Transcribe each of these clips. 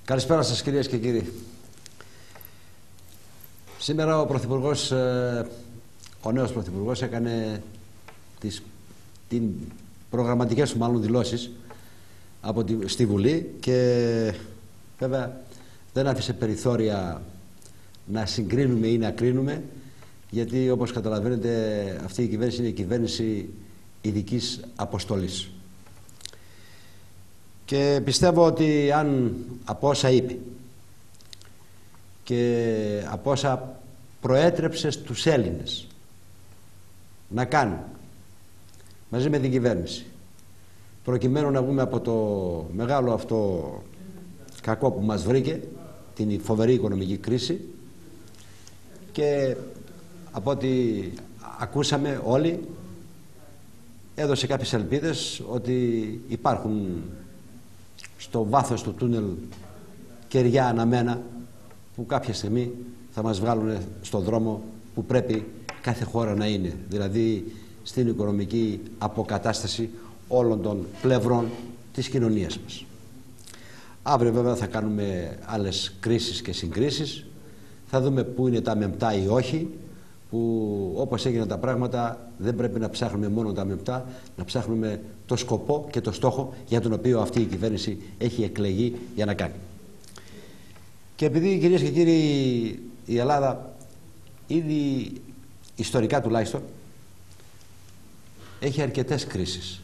Καλησπέρα σας κυρίες και κύριοι. Σήμερα ο Πρωθυπουργός, ο νέος Πρωθυπουργός έκανε τις προγραμματικές του μάλλον δηλώσεις στη Βουλή και βέβαια δεν άφησε περιθώρια να συγκρίνουμε ή να κρίνουμε, γιατί όπως καταλαβαίνετε αυτή η κυβέρνηση είναι η κυβέρνηση ειδικής αποστολής. Και πιστεύω ότι αν από όσα είπε και από όσα προέτρεψε στους Έλληνες να κάνουν μαζί με την κυβέρνηση προκειμένου να βγούμε από το μεγάλο αυτό κακό που μας βρήκε, την φοβερή οικονομική κρίση, και από ό,τι ακούσαμε όλοι έδωσε κάποιες ελπίδες ότι υπάρχουν στο βάθος του τούνελ κεριά αναμένα που κάποια στιγμή θα μας βγάλουν στον δρόμο που πρέπει κάθε χώρα να είναι, δηλαδή στην οικονομική αποκατάσταση όλων των πλευρών της κοινωνίας μας. Αύριο βέβαια θα κάνουμε άλλες κρίσεις και συγκρίσεις, θα δούμε πού είναι τα μεμπτά ή όχι, που όπως έγιναν τα πράγματα δεν πρέπει να ψάχνουμε μόνο τα μεμπτά, να ψάχνουμε το σκοπό και το στόχο για τον οποίο αυτή η κυβέρνηση έχει εκλεγεί για να κάνει. Και επειδή, κυρίες και κύριοι, η Ελλάδα ήδη ιστορικά τουλάχιστον έχει αρκετές κρίσεις,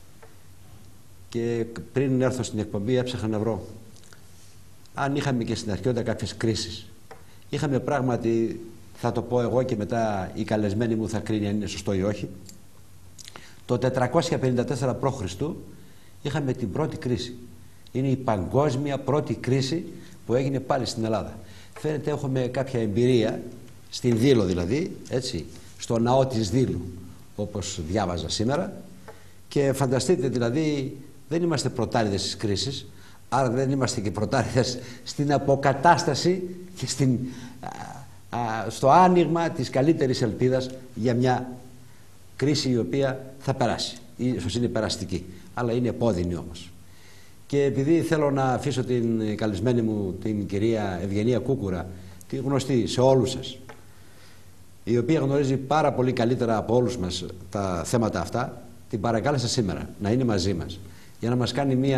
και πριν έρθω στην εκπομπή έψαχνα να βρω αν είχαμε και στην αρχαιότητα κάποιες κρίσεις. Είχαμε πράγματι, θα το πω εγώ και μετά η καλεσμένη μου θα κρίνει αν είναι σωστό ή όχι, το 454 π.Χ. είχαμε την πρώτη κρίση. Είναι η παγκόσμια πρώτη κρίση που έγινε πάλι στην Ελλάδα. Φαίνεται έχουμε κάποια εμπειρία, στην Δήλο δηλαδή, έτσι, στο ναό της Δήλου, όπως διάβαζα σήμερα, και φανταστείτε δηλαδή δεν είμαστε πρωτάριδες της κρίσης, άρα δεν είμαστε και πρωτάριδες στην αποκατάσταση και στο άνοιγμα της καλύτερης ελπίδας για μια κρίση η οποία θα περάσει. Ίσως είναι περαστική, αλλά είναι επώδυνη όμως. Και επειδή θέλω να αφήσω την καλεσμένη μου, την κυρία Ευγενία Κούκουρα, τη γνωστή σε όλους σας, η οποία γνωρίζει πάρα πολύ καλύτερα από όλους μας τα θέματα αυτά, την παρακάλεσα σήμερα να είναι μαζί μας για να μας κάνει μια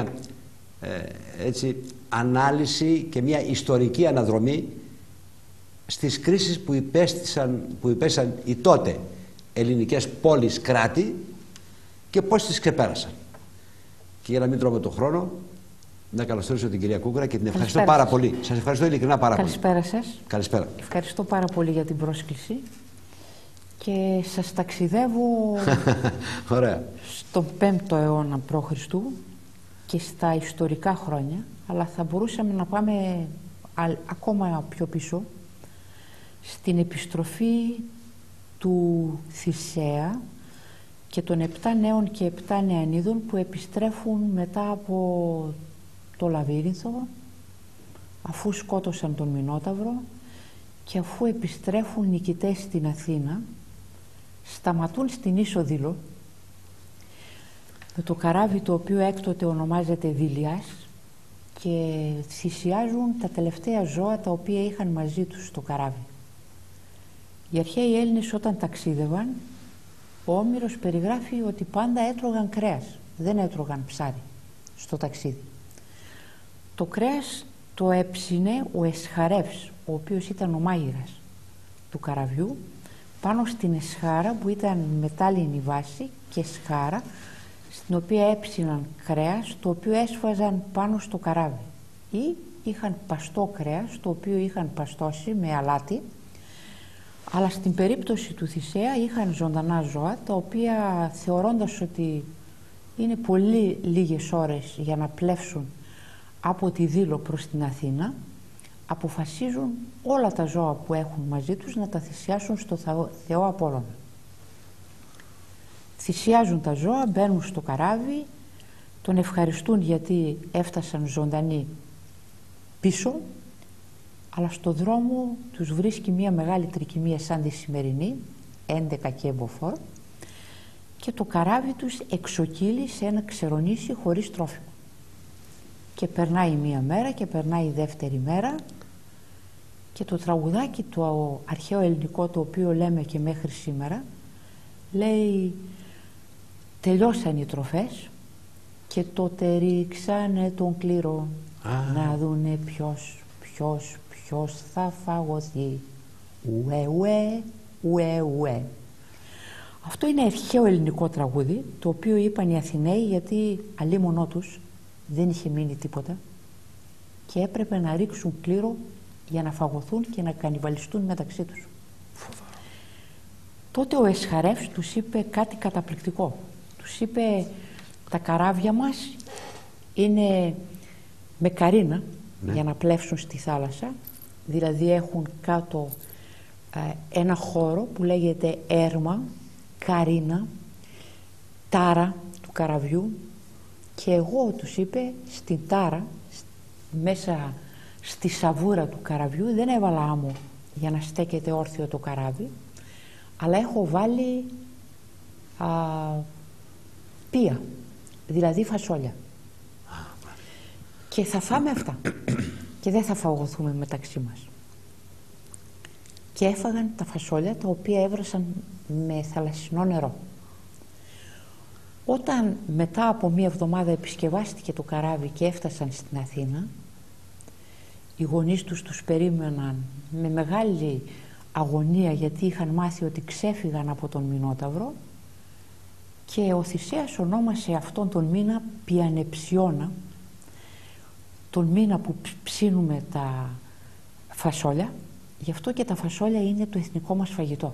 ανάλυση και μια ιστορική αναδρομή στις κρίσεις που υπέστησαν οι τότε ελληνικές πόλεις κράτη και πώς τις ξεπέρασαν. Και για να μην τρώμε τον χρόνο, να καλωσορίσω την κυρία Κούκουρα και την ευχαριστώ πάρα πολύ. Σας ευχαριστώ ειλικρινά πάρα πολύ. Καλησπέρα σας. Καλησπέρα. Ευχαριστώ πάρα πολύ για την πρόσκληση και σας ταξιδεύω Ωραία. στον 5ο αιώνα π.Χ. και στα ιστορικά χρόνια, αλλά θα μπορούσαμε να πάμε ακόμα πιο πίσω, στην επιστροφή του Θησέα και των 7 νέων και 7 νεανίδων που επιστρέφουν μετά από το Λαβύρινθο, αφού σκότωσαν τον Μινόταυρο, και αφού επιστρέφουν νικητές στην Αθήνα, σταματούν στην Ίσο Δήλο με το καράβι το οποίο έκτοτε ονομάζεται Δήλιας και θυσιάζουν τα τελευταία ζώα τα οποία είχαν μαζί τους στο καράβι. Οι αρχαίοι Έλληνες όταν ταξίδευαν, ο Όμηρος περιγράφει ότι πάντα έτρωγαν κρέας, δεν έτρωγαν ψάρι στο ταξίδι. Το κρέας το έψινε ο Εσχαρεύς, ο οποίος ήταν ο μάγειρας του καραβιού, πάνω στην εσχάρα που ήταν μετάλλινη βάση και σχάρα, στην οποία έψιναν κρέας, το οποίο έσφαζαν πάνω στο καράβι, ή είχαν παστό κρέας, το οποίο είχαν παστώσει με αλάτι, αλλά στην περίπτωση του Θησέα είχαν ζωντανά ζώα, τα οποία, θεωρώντας ότι είναι πολύ λίγες ώρες για να πλεύσουν από τη Δήλο προς την Αθήνα, αποφασίζουν όλα τα ζώα που έχουν μαζί τους να τα θυσιάσουν στο Θεό Απόλλωνα. Θυσιάζουν τα ζώα, μπαίνουν στο καράβι, τον ευχαριστούν γιατί έφτασαν ζωντανοί πίσω, αλλά στο δρόμο τους βρίσκει μια μεγάλη τρικυμία σαν τη σημερινή, 11 και εμποφόρ, και το καράβι τους εξοκύλει σε ένα ξερονήσι χωρίς τρόφιμο. Και περνάει μία μέρα και περνάει η δεύτερη μέρα και το τραγουδάκι το αρχαίο ελληνικό, το οποίο λέμε και μέχρι σήμερα, λέει τελειώσαν οι τροφές και τότε ρίξανε τον κλήρο να δούνε ποιος θα φαγωθεί. Ουε. Αυτό είναι αρχαίο ελληνικό τραγούδι, το οποίο είπαν οι Αθηναίοι γιατί αλίμονό τους δεν είχε μείνει τίποτα και έπρεπε να ρίξουν κλήρο για να φαγωθούν και να κανιβαλιστούν μεταξύ τους. Τότε ο Εσχαρεύς τους είπε κάτι καταπληκτικό. Τους είπε τα καράβια μας είναι με καρίνα για να πλεύσουν στη θάλασσα, δηλαδή έχουν κάτω ένα χώρο που λέγεται έρμα, καρίνα, τάρα του καραβιού, και εγώ, τους είπε, στην τάρα, μέσα στη σαβούρα του καραβιού δεν έβαλα άμμο για να στέκεται όρθιο το καράβι, αλλά έχω βάλει πία, δηλαδή φασόλια. Και θα φάμε αυτά και δεν θα φαγωθούμε μεταξύ μας. Και έφαγαν τα φασόλια, τα οποία έβρασαν με θαλασσινό νερό. Όταν μετά από μία εβδομάδα επισκευάστηκε το καράβι και έφτασαν στην Αθήνα, οι γονείς τους περίμεναν με μεγάλη αγωνία, γιατί είχαν μάθει ότι ξέφυγαν από τον Μινόταυρο, και ο Θησέας ονόμασε αυτόν τον μήνα Πιανεψιώνα, τον μήνα που ψήνουμε τα φασόλια. Γι' αυτό και τα φασόλια είναι το εθνικό μας φαγητό.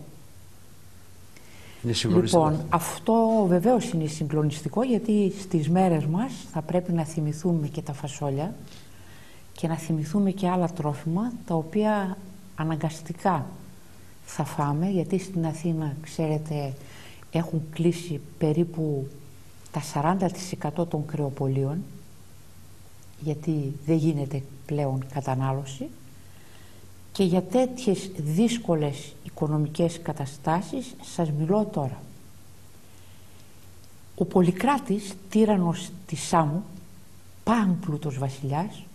Λοιπόν, αυτό βεβαίως είναι συγκλονιστικό, γιατί στις μέρες μας θα πρέπει να θυμηθούμε και τα φασόλια και να θυμηθούμε και άλλα τρόφιμα, τα οποία αναγκαστικά θα φάμε, γιατί στην Αθήνα, ξέρετε, έχουν κλείσει περίπου τα 40% των κρεοπολίων, γιατί δεν γίνεται πλέον κατανάλωση, και για τέτοιες δύσκολες οικονομικές καταστάσεις σας μιλώ τώρα. Ο Πολυκράτης, τύραννος της Σάμου, πάμπλουτος βασιλιάς,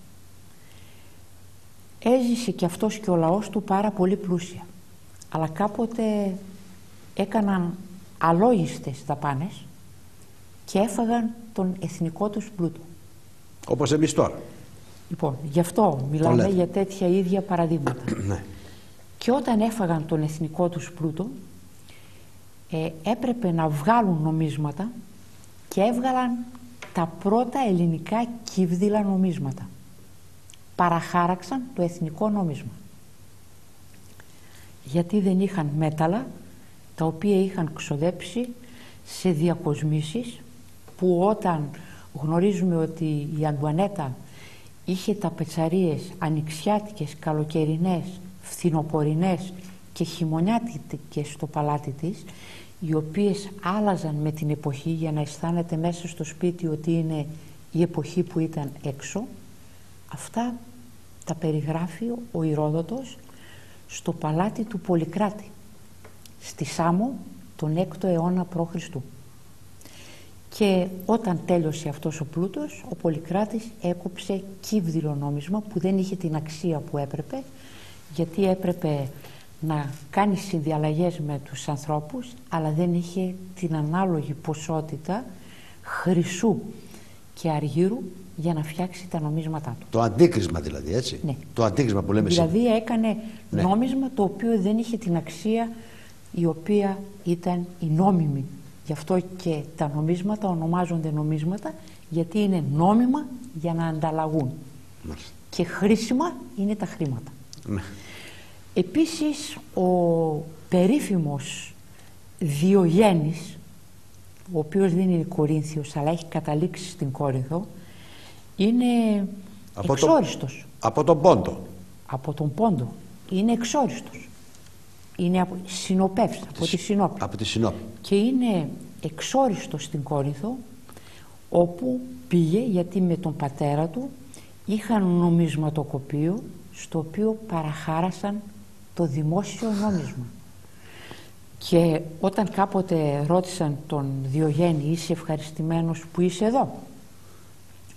έζησε και αυτός και ο λαός του πάρα πολύ πλούσια, αλλά κάποτε έκαναν αλόγιστες δαπάνες και έφαγαν τον εθνικό τους πλούτο. Όπως εμείς τώρα. Λοιπόν, γι' αυτό μιλάμε για τέτοια ίδια παραδείγματα. Ναι. Και όταν έφαγαν τον εθνικό τους πλούτο, έπρεπε να βγάλουν νομίσματα, και έβγαλαν τα πρώτα ελληνικά κύβδηλα νομίσματα. Παραχάραξαν το εθνικό νόμισμα. Γιατί δεν είχαν μέταλλα, τα οποία είχαν ξοδέψει σε διακοσμήσεις, που όταν γνωρίζουμε ότι η Αντουανέτα είχε ταπετσαρίες ανοιξιάτικες, καλοκαιρινές, φθινοπορεινές και χειμωνιάτικες στο παλάτι της, οι οποίες άλλαζαν με την εποχή, για να αισθάνεται μέσα στο σπίτι ότι είναι η εποχή που ήταν έξω. Αυτά τα περιγράφει ο Ηρόδοτος στο παλάτι του Πολυκράτη, στη Σάμο, τον 6ο αιώνα π.Χ. Και όταν τέλειωσε αυτός ο πλούτος, ο Πολυκράτης έκοψε κύβδηλο νόμισμα που δεν είχε την αξία που έπρεπε, γιατί έπρεπε να κάνει συνδιαλλαγές με τους ανθρώπους, αλλά δεν είχε την ανάλογη ποσότητα χρυσού και αργύρου για να φτιάξει τα νομίσματά του. Το αντίκρισμα δηλαδή, έτσι. Ναι. Το αντίκρισμα που λέμε δηλαδή σήμερα. έκανε νόμισμα το οποίο δεν είχε την αξία η οποία ήταν η νόμιμη. Γι' αυτό και τα νομίσματα ονομάζονται νομίσματα, γιατί είναι νόμιμα για να ανταλλαγούν. Μάλιστα. Και χρήσιμα είναι τα χρήματα. Ναι. Επίσης, ο περίφημος Διογέννης, ο οποίος δεν είναι Κορίνθιος αλλά έχει καταλήξει στην Κόρινθο, είναι εξόριστος. Από τον Πόντο. Από τον Πόντο. Είναι εξόριστος. Είναι συνοπεύς, από τη Συνόπη. Από τη Συνόπη. Και είναι εξόριστος στην Κόρινθο, όπου πήγε γιατί με τον πατέρα του είχαν νομισματοκοπείο, στο οποίο παραχάρασαν το δημόσιο νόμισμα. Και όταν κάποτε ρώτησαν τον Διογέννη, είσαι ευχαριστημένος που είσαι εδώ?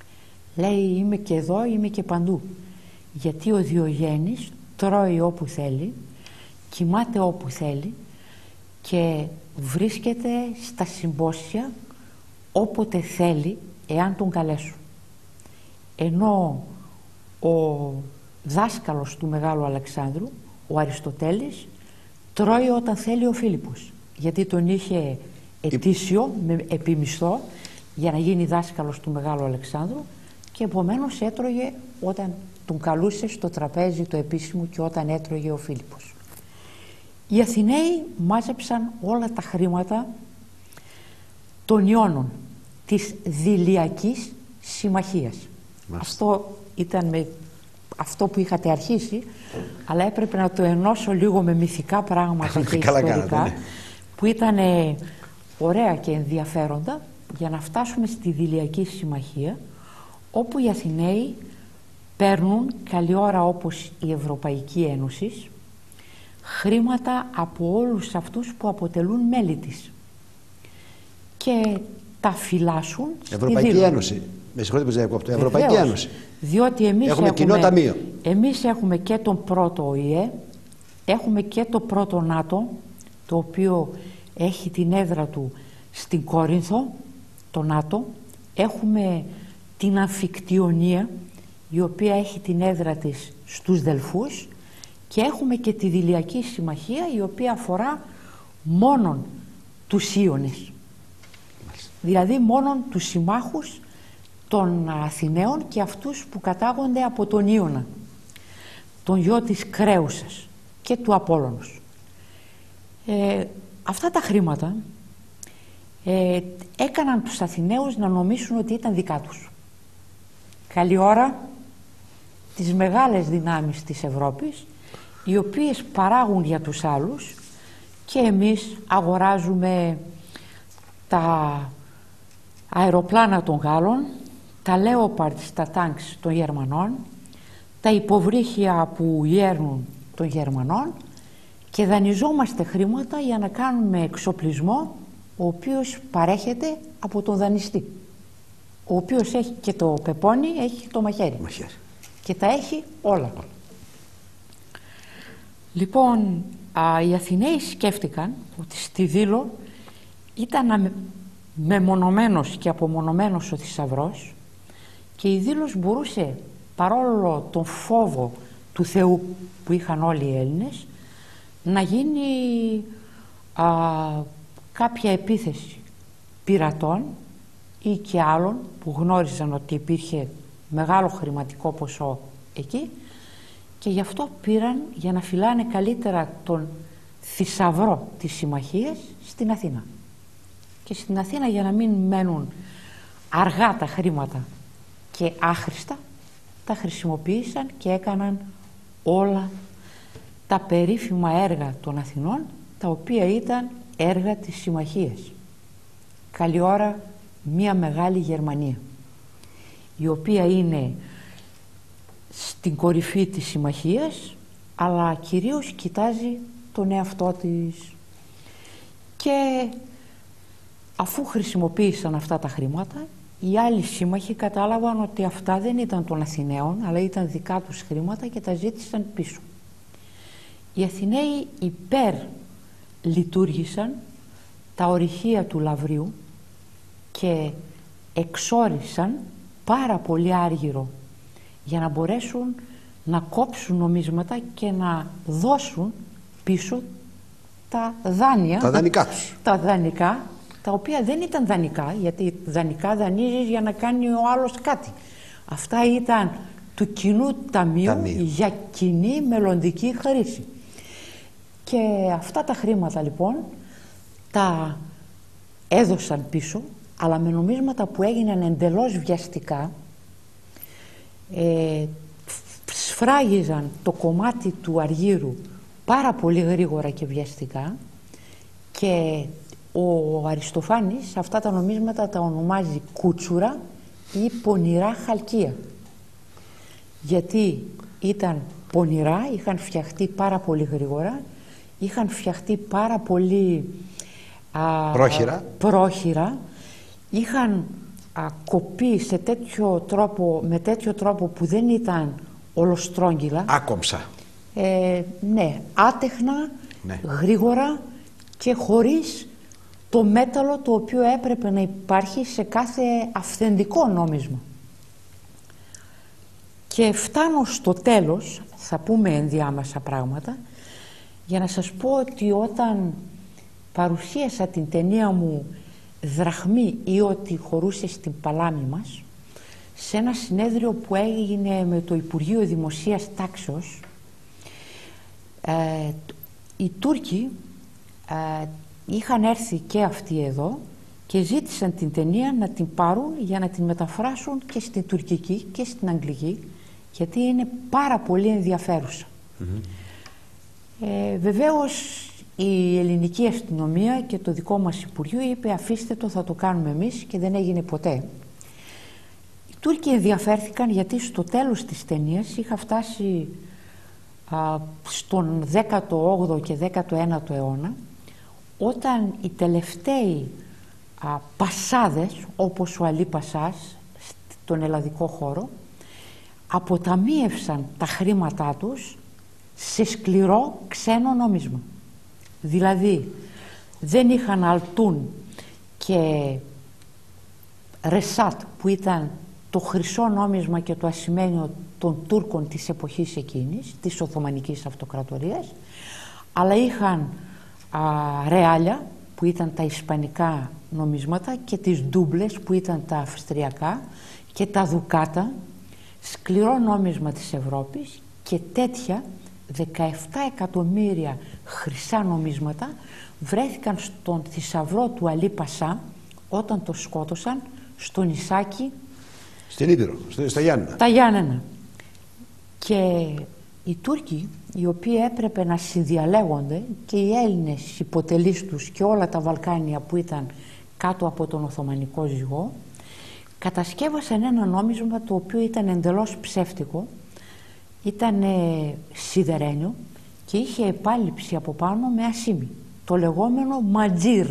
Λέει, είμαι και εδώ, είμαι και παντού. Γιατί ο Διογέννης τρώει όπου θέλει, κοιμάται όπου θέλει και βρίσκεται στα συμπόσια όποτε θέλει, εάν τον καλέσουν. Ενώ ο δάσκαλος του Μεγάλου Αλεξάνδρου, ο Αριστοτέλης, τρώει όταν θέλει ο Φίλιππος, γιατί τον είχε ετήσιο με επιμισθό για να γίνει δάσκαλος του Μεγάλου Αλεξάνδρου και επομένως έτρωγε όταν τον καλούσε στο τραπέζι το επίσημο και όταν έτρωγε ο Φίλιππος. Οι Αθηναίοι μάζεψαν όλα τα χρήματα των Ιώνων της Δηλειακής Συμμαχίας. Αυτό ήταν αυτό που είχατε αρχίσει, αλλά έπρεπε να το ενώσω λίγο με μυθικά πράγματα και ιστορικά, που ήταν ωραία και ενδιαφέροντα, για να φτάσουμε στη Δηλειακή Συμμαχία, όπου οι Αθηναίοι παίρνουν, καλή ώρα όπως η Ευρωπαϊκή Ένωση, χρήματα από όλους αυτούς που αποτελούν μέλη της και τα φυλάσσουν Ευρωπαϊκή Ένωση. Με συγχωρείτε που διακόπτω. Ευρωπαϊκή Ένωση. Διότι έχουμε κοινό ταμείο. Εμείς έχουμε και τον πρώτο ΟΗΕ, έχουμε και το πρώτο ΝΑΤΟ, το οποίο έχει την έδρα του στην Κόρινθο, το ΝΑΤΟ. Έχουμε την Αμφικτιονία, η οποία έχει την έδρα της στους Δελφούς, και έχουμε και τη Δηλειακή Συμμαχία, η οποία αφορά μόνον τους Ίωνες. Δηλαδή μόνον τους συμμάχους των Αθηναίων και αυτούς που κατάγονται από τον Ίωνα, τον γιο της Κρέουσας και του Απόλλωνος. Αυτά τα χρήματα έκαναν τους Αθηναίους να νομίσουν ότι ήταν δικά τους. Καλή ώρα τις μεγάλες δυνάμεις της Ευρώπης, οι οποίες παράγουν για τους άλλους, και εμείς αγοράζουμε τα αεροπλάνα των Γάλλων, τα Leopard στα τάγκς των Γερμανών, τα υποβρύχια που γέρνουν των Γερμανών, και δανειζόμαστε χρήματα για να κάνουμε εξοπλισμό, ο οποίος παρέχεται από τον δανειστή, ο οποίος έχει και το πεπόνι, έχει το μαχαίρι. Και τα έχει όλα. Λοιπόν, οι Αθηναίοι σκέφτηκαν ότι στη Δήλο ήταν μεμονωμένος και απομονωμένος ο θησαυρός, και η Δήλος μπορούσε, παρόλο τον φόβο του Θεού που είχαν όλοι οι Έλληνες, να γίνει κάποια επίθεση πειρατών ή και άλλων που γνώριζαν ότι υπήρχε μεγάλο χρηματικό ποσό εκεί, και γι' αυτό πήραν για να φυλάνε καλύτερα τον θησαυρό της συμμαχίας στην Αθήνα. Και στην Αθήνα, για να μην μένουν αργά τα χρήματα και άχρηστα, τα χρησιμοποίησαν και έκαναν όλα τα περίφημα έργα των Αθηνών, τα οποία ήταν έργα της συμμαχίας. Καλή ώρα μια μεγάλη Γερμανία, η οποία είναι στην κορυφή της συμμαχίας, αλλά κυρίως κοιτάζει τον εαυτό της. Και αφού χρησιμοποίησαν αυτά τα χρήματα, οι άλλοι σύμμαχοι κατάλαβαν ότι αυτά δεν ήταν των Αθηναίων, αλλά ήταν δικά τους χρήματα, και τα ζήτησαν πίσω. Οι Αθηναίοι λειτουργήσαν τα ορυχεία του Λαυρίου και εξόρισαν πάρα πολύ άργυρο για να μπορέσουν να κόψουν νομίσματα και να δώσουν πίσω τα δάνεια, τα δανεικά τους. Τα δανεικά, τα οποία δεν ήταν δανεικά, γιατί δανεικά δανείζεις για να κάνει ο άλλος κάτι. Αυτά ήταν του κοινού ταμείου για κοινή μελλοντική χρήση. Και αυτά τα χρήματα λοιπόν τα έδωσαν πίσω, αλλά με νομίσματα που έγιναν εντελώς βιαστικά. Σφράγιζαν το κομμάτι του αργύρου πάρα πολύ γρήγορα και βιαστικά, και ο Αριστοφάνης αυτά τα νομίσματα τα ονομάζει κούτσουρα ή πονηρά χαλκία, γιατί ήταν πονηρά, είχαν φτιαχτεί πάρα πολύ γρήγορα, είχαν φτιαχτεί πάρα πολύ πρόχειρα, είχαν κοπεί σε τέτοιο τρόπο, με τέτοιο τρόπο που δεν ήταν ολοστρόγγυλα. Άκομψα. Ναι, άτεχνα, ναι. Γρήγορα και χωρίς το μέταλλο το οποίο έπρεπε να υπάρχει σε κάθε αυθεντικό νόμισμα. Και φτάνω στο τέλος, θα πούμε ενδιάμεσα πράγματα, για να σας πω ότι όταν παρουσίασα την ταινία μου «Δραχμή» ή «Ό,τι χωρούσε στην παλάμη μας», σε ένα συνέδριο που έγινε με το Υπουργείο Δημοσίας Τάξεως, οι Τούρκοι είχαν έρθει και αυτοί εδώ και ζήτησαν την ταινία να την πάρουν για να την μεταφράσουν και στην τουρκική και στην αγγλική, γιατί είναι πάρα πολύ ενδιαφέρουσα. Βεβαίως η ελληνική αστυνομία και το δικό μας Υπουργείο είπε αφήστε το, θα το κάνουμε εμείς, και δεν έγινε ποτέ. Οι Τούρκοι ενδιαφέρθηκαν γιατί στο τέλος της ταινίας είχα φτάσει στον 18ο και 19ο αιώνα, όταν οι τελευταίοι πασάδες, όπως ο Αλή Πασάς στον ελλαδικό χώρο, αποταμίευσαν τα χρήματά τους σε σκληρό ξένο νόμισμα. Δηλαδή δεν είχαν αλτούν και ρεσάτ, που ήταν το χρυσό νόμισμα και το ασημένιο των Τούρκων της εποχής εκείνης, της Οθωμανικής Αυτοκρατορίας, αλλά είχαν ρεάλια, που ήταν τα ισπανικά νομίσματα, και τις ντούμπλες, που ήταν τα αυστριακά, και τα δουκάτα, σκληρό νόμισμα της Ευρώπης, και τέτοια 17 εκατομμύρια χρυσά νομίσματα βρέθηκαν στον θησαυρό του Αλή Πασά όταν το σκότωσαν στο νησάκι στην Ήπειρο, στα Γιάννενα. Τα Γιάννενα. Και οι Τούρκοι, οι οποίοι έπρεπε να συνδιαλέγονται, και οι Έλληνες υποτελείς τους και όλα τα Βαλκάνια που ήταν κάτω από τον Οθωμανικό ζυγό, κατασκεύασαν ένα νόμισμα το οποίο ήταν εντελώς ψεύτικο, ήταν σιδερένιο και είχε επάλυψη από πάνω με ασήμι, το λεγόμενο ματζίρ.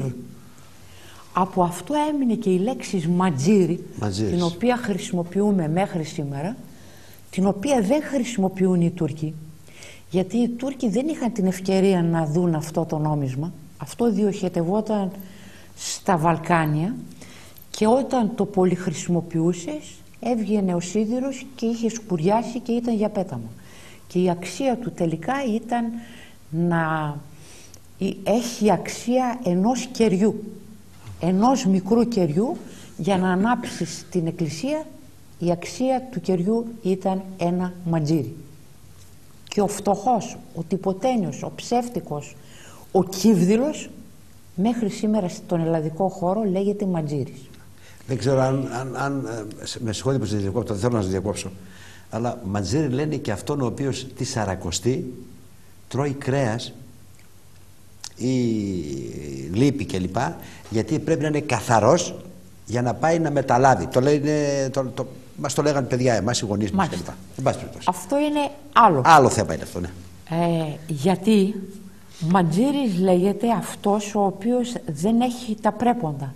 Από αυτό έμεινε και η λέξη ματζίρι, την οποία χρησιμοποιούμε μέχρι σήμερα, την οποία δεν χρησιμοποιούν οι Τούρκοι, γιατί οι Τούρκοι δεν είχαν την ευκαιρία να δουν αυτό το νόμισμα. Αυτό διοχετευόταν στα Βαλκάνια και όταν το πολυχρησιμοποιούσες έβγαινε ο σίδηρος και είχε σκουριάσει και ήταν για πέταμα. Και η αξία του τελικά ήταν να έχει αξία ενός κεριού, ενός μικρού κεριού. Για να ανάψεις την εκκλησία, η αξία του κεριού ήταν ένα ματζίρι. Και ο φτωχός, ο τυποτένιος, ο ψεύτικος, ο κύβδηλος, μέχρι σήμερα στον ελλαδικό χώρο λέγεται ματζίρις. Δεν ξέρω αν με συγχωρείτε που σας διακόπτω, δεν θέλω να σας διακόψω, αλλά ματζίρι λένε και αυτόν ο οποίος τη Σαρακοστή τρώει κρέας ή λίπη κλπ, γιατί πρέπει να είναι καθαρός για να πάει να μεταλάβει. Μας το λέγανε παιδιά εμάς, οι γονείς μας κλπ. Αυτό είναι άλλο. Άλλο θέμα είναι αυτό, ναι. Γιατί ματζίρις λέγεται αυτός ο οποίος δεν έχει τα πρέποντα.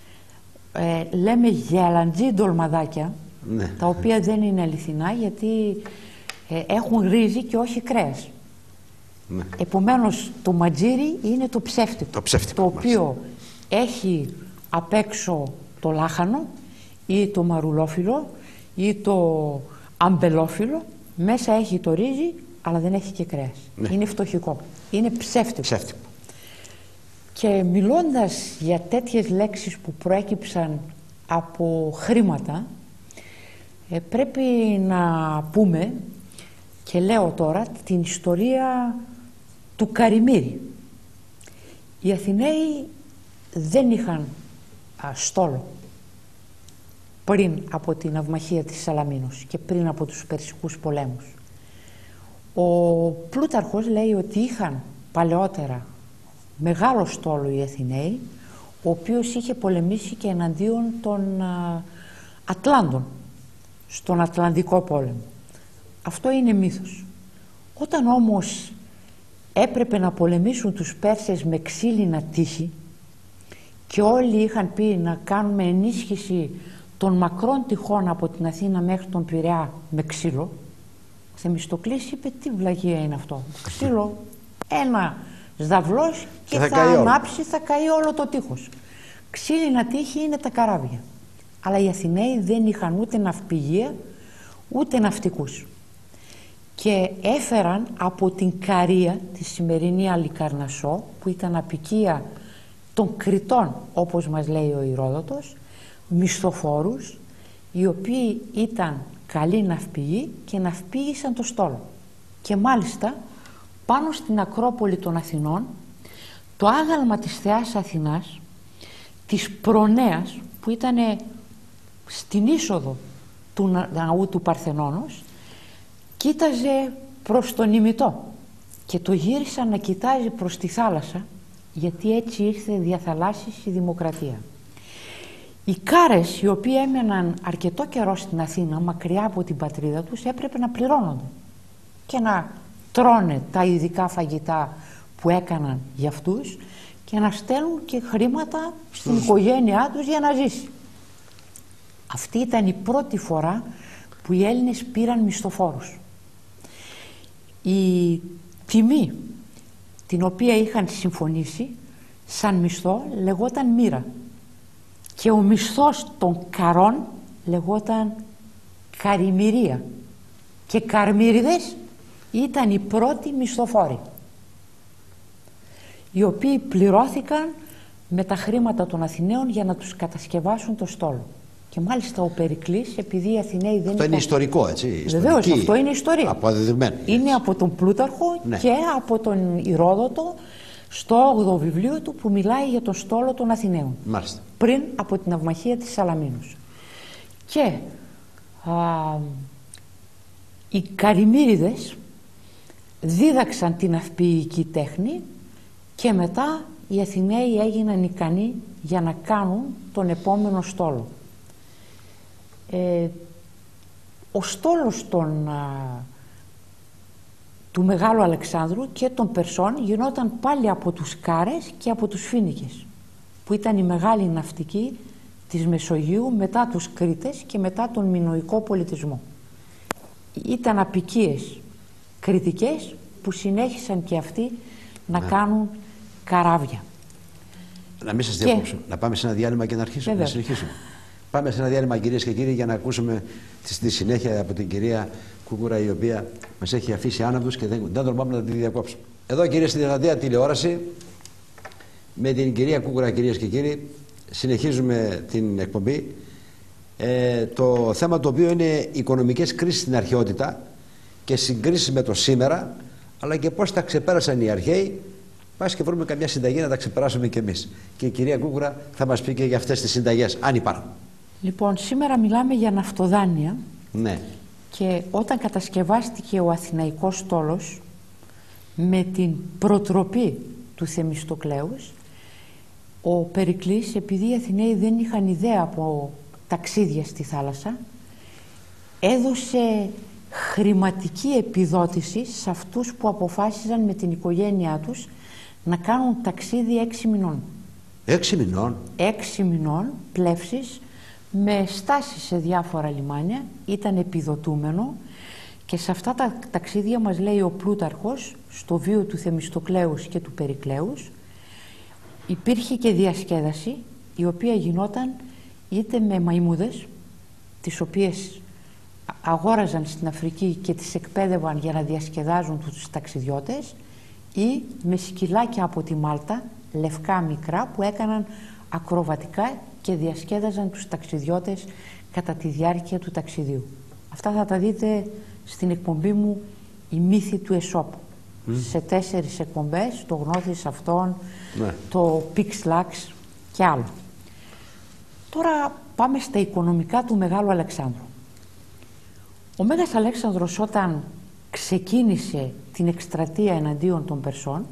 Λέμε γελαντζή ντολμαδάκια, ναι, τα οποία δεν είναι αληθινά, γιατί έχουν ρύζι και όχι κρέας. Ναι. Επομένως το ματζίρι είναι το ψεύτικο, το οποίο έχει απ' έξω το λάχανο ή το μαρουλόφυλλο ή το αμπελόφυλλο, μέσα έχει το ρύζι αλλά δεν έχει και κρέας. Ναι. Είναι φτωχικό, είναι ψεύτικο. Και μιλώντας για τέτοιες λέξεις που προέκυψαν από χρήματα, πρέπει να πούμε, και λέω τώρα, την ιστορία του Καριμήρη. Οι Αθηναίοι δεν είχαν στόλο πριν από την αυμαχία της Σαλαμίνος και πριν από τους Περσικούς πολέμους. Ο Πλούταρχος λέει ότι είχαν παλαιότερα μεγάλο στόλο οι Αθηναίοι, ο οποίος είχε πολεμήσει και εναντίον των Ατλάντων στον Ατλαντικό πόλεμο. Αυτό είναι μύθος. Όταν όμως έπρεπε να πολεμήσουν τους Πέρσες με ξύλινα τείχη και όλοι είχαν πει να κάνουμε ενίσχυση των μακρών τυχών από την Αθήνα μέχρι τον Πειραιά με ξύλο, ο Θεμιστοκλής είπε τι βλαγία είναι αυτό. Ξύλο, ένα σδαυλός και θα ανάψει, θα καεί όλο το τείχος. Ξύλινα τείχη είναι τα καράβια. Αλλά οι Αθηναίοι δεν είχαν ούτε ναυπηγεία ούτε ναυτικούς. Και έφεραν από την Καρία, τη σημερινή Αλικαρνασσό, που ήταν αποικία των Κρητών, όπως μας λέει ο Ηρόδοτος, μισθοφόρους, οι οποίοι ήταν καλοί ναυπηγοί και ναυπήγησαν το στόλο. Και μάλιστα πάνω στην Ακρόπολη των Αθηνών, το άγαλμα της Θεάς Αθηνάς, της Προνέας, που ήταν στην είσοδο του ναού του Παρθενώνος, κοίταζε προς τον ημιτό και το γύρισαν να κοιτάζει προς τη θάλασσα, γιατί έτσι ήρθε διαθαλάσσης η δημοκρατία. Οι κάρες, οι οποίοι έμεναν αρκετό καιρό στην Αθήνα, μακριά από την πατρίδα τους, έπρεπε να πληρώνονται και να τρώνε τα ειδικά φαγητά που έκαναν για αυτούς και να στέλνουν και χρήματα στην οικογένειά τους για να ζήσει. Αυτή ήταν η πρώτη φορά που οι Έλληνες πήραν μισθοφόρους. Η τιμή την οποία είχαν συμφωνήσει σαν μισθό λεγόταν μοίρα και ο μισθός των καρών λεγόταν καρημυρία και καρμύριδες ήταν οι πρώτοι μισθοφόροι, οι οποίοι πληρώθηκαν με τα χρήματα των Αθηναίων για να τους κατασκευάσουν το στόλο. Και μάλιστα ο Περικλής, επειδή οι Αθηναίοι δεν αυτό είναι ιστορικό, έτσι. Βεβαίως, αυτό είναι ιστορία. Αποδεδειγμένο. Είναι από τον Πλούταρχο, ναι, και από τον Ηρόδοτο στο 8ο βιβλίο του που μιλάει για τον στόλο των Αθηναίων. Μάλιστα. Πριν από την ναυμαχία της Σαλαμίνους. Και οι Καρημύριδες δίδαξαν την ναυπηγική τέχνη και μετά οι Αθηναίοι έγιναν ικανοί για να κάνουν τον επόμενο στόλο. Ο στόλος του Μεγάλου Αλεξάνδρου και των Περσών γινόταν πάλι από τους Κάρες και από τους Φοίνικες, που ήταν η μεγάλη ναυτική της Μεσογείου μετά τους Κρήτες και μετά τον μινωικό πολιτισμό. Ήταν αποικίες κρητικές που συνέχισαν και αυτοί να κάνουν καράβια. Να μην σας διακόψω, να πάμε σε ένα διάλειμμα και να συνεχίσουμε. Πάμε σε ένα διάλειμμα, κυρίες και κύριοι, για να ακούσουμε στη συνέχεια από την κυρία Κούκουρα, η οποία μας έχει αφήσει άναυδους και δεν τολμάμε να τη διακόψουμε. Εδώ, κυρίες, στη Δυνατεία Τηλεόραση, με την κυρία Κούκουρα, κυρίες και κύριοι, συνεχίζουμε την εκπομπή. Το θέμα το οποίο είναι οικονομικές κρίσεις στην αρχαιότητα και συγκρίσεις με το σήμερα, αλλά και πώς τα ξεπέρασαν οι αρχαίοι. Πας και βρούμε καμιά συνταγή να τα ξεπεράσουμε κι εμείς. Και η κυρία Κούκουρα θα μας πει και για αυτές τις συνταγές, αν υπάρχουν. Λοιπόν, σήμερα μιλάμε για ναυτοδάνεια. Ναι. Και όταν κατασκευάστηκε ο Αθηναϊκός στόλος με την προτροπή του Θεμιστοκλέους, ο Περικλής, επειδή οι Αθηναίοι δεν είχαν ιδέα από ταξίδια στη θάλασσα, έδωσε χρηματική επιδότηση σε αυτούς που αποφάσιζαν με την οικογένειά τους να κάνουν ταξίδι 6 μηνών. 6 μηνών? 6 μηνών πλεύσης με στάσεις σε διάφορα λιμάνια, ήταν επιδοτούμενο και σε αυτά τα ταξίδια, μας λέει ο Πλούταρχος, στο βίο του Θεμιστοκλέους και του Περικλέους, υπήρχε και διασκέδαση η οποία γινόταν είτε με μαϊμούδες, τις οποίες αγόραζαν στην Αφρική και τις εκπαίδευαν για να διασκεδάζουν τους ταξιδιώτες, ή με σκυλάκια από τη Μάλτα, λευκά μικρά, που έκαναν ακροβατικά και διασκέδαζαν τους ταξιδιώτες κατά τη διάρκεια του ταξιδίου. Αυτά θα τα δείτε στην εκπομπή μου «Η μύθη του Αισόπου». Σε 4 εκπομπές, το Γνώθης αυτών, το Πίξ-Λάξ και άλλο. Τώρα πάμε στα οικονομικά του Μεγάλου Αλεξάνδρου. Ο Μέγας Αλέξανδρος, όταν ξεκίνησε την εκστρατεία εναντίον των Περσών,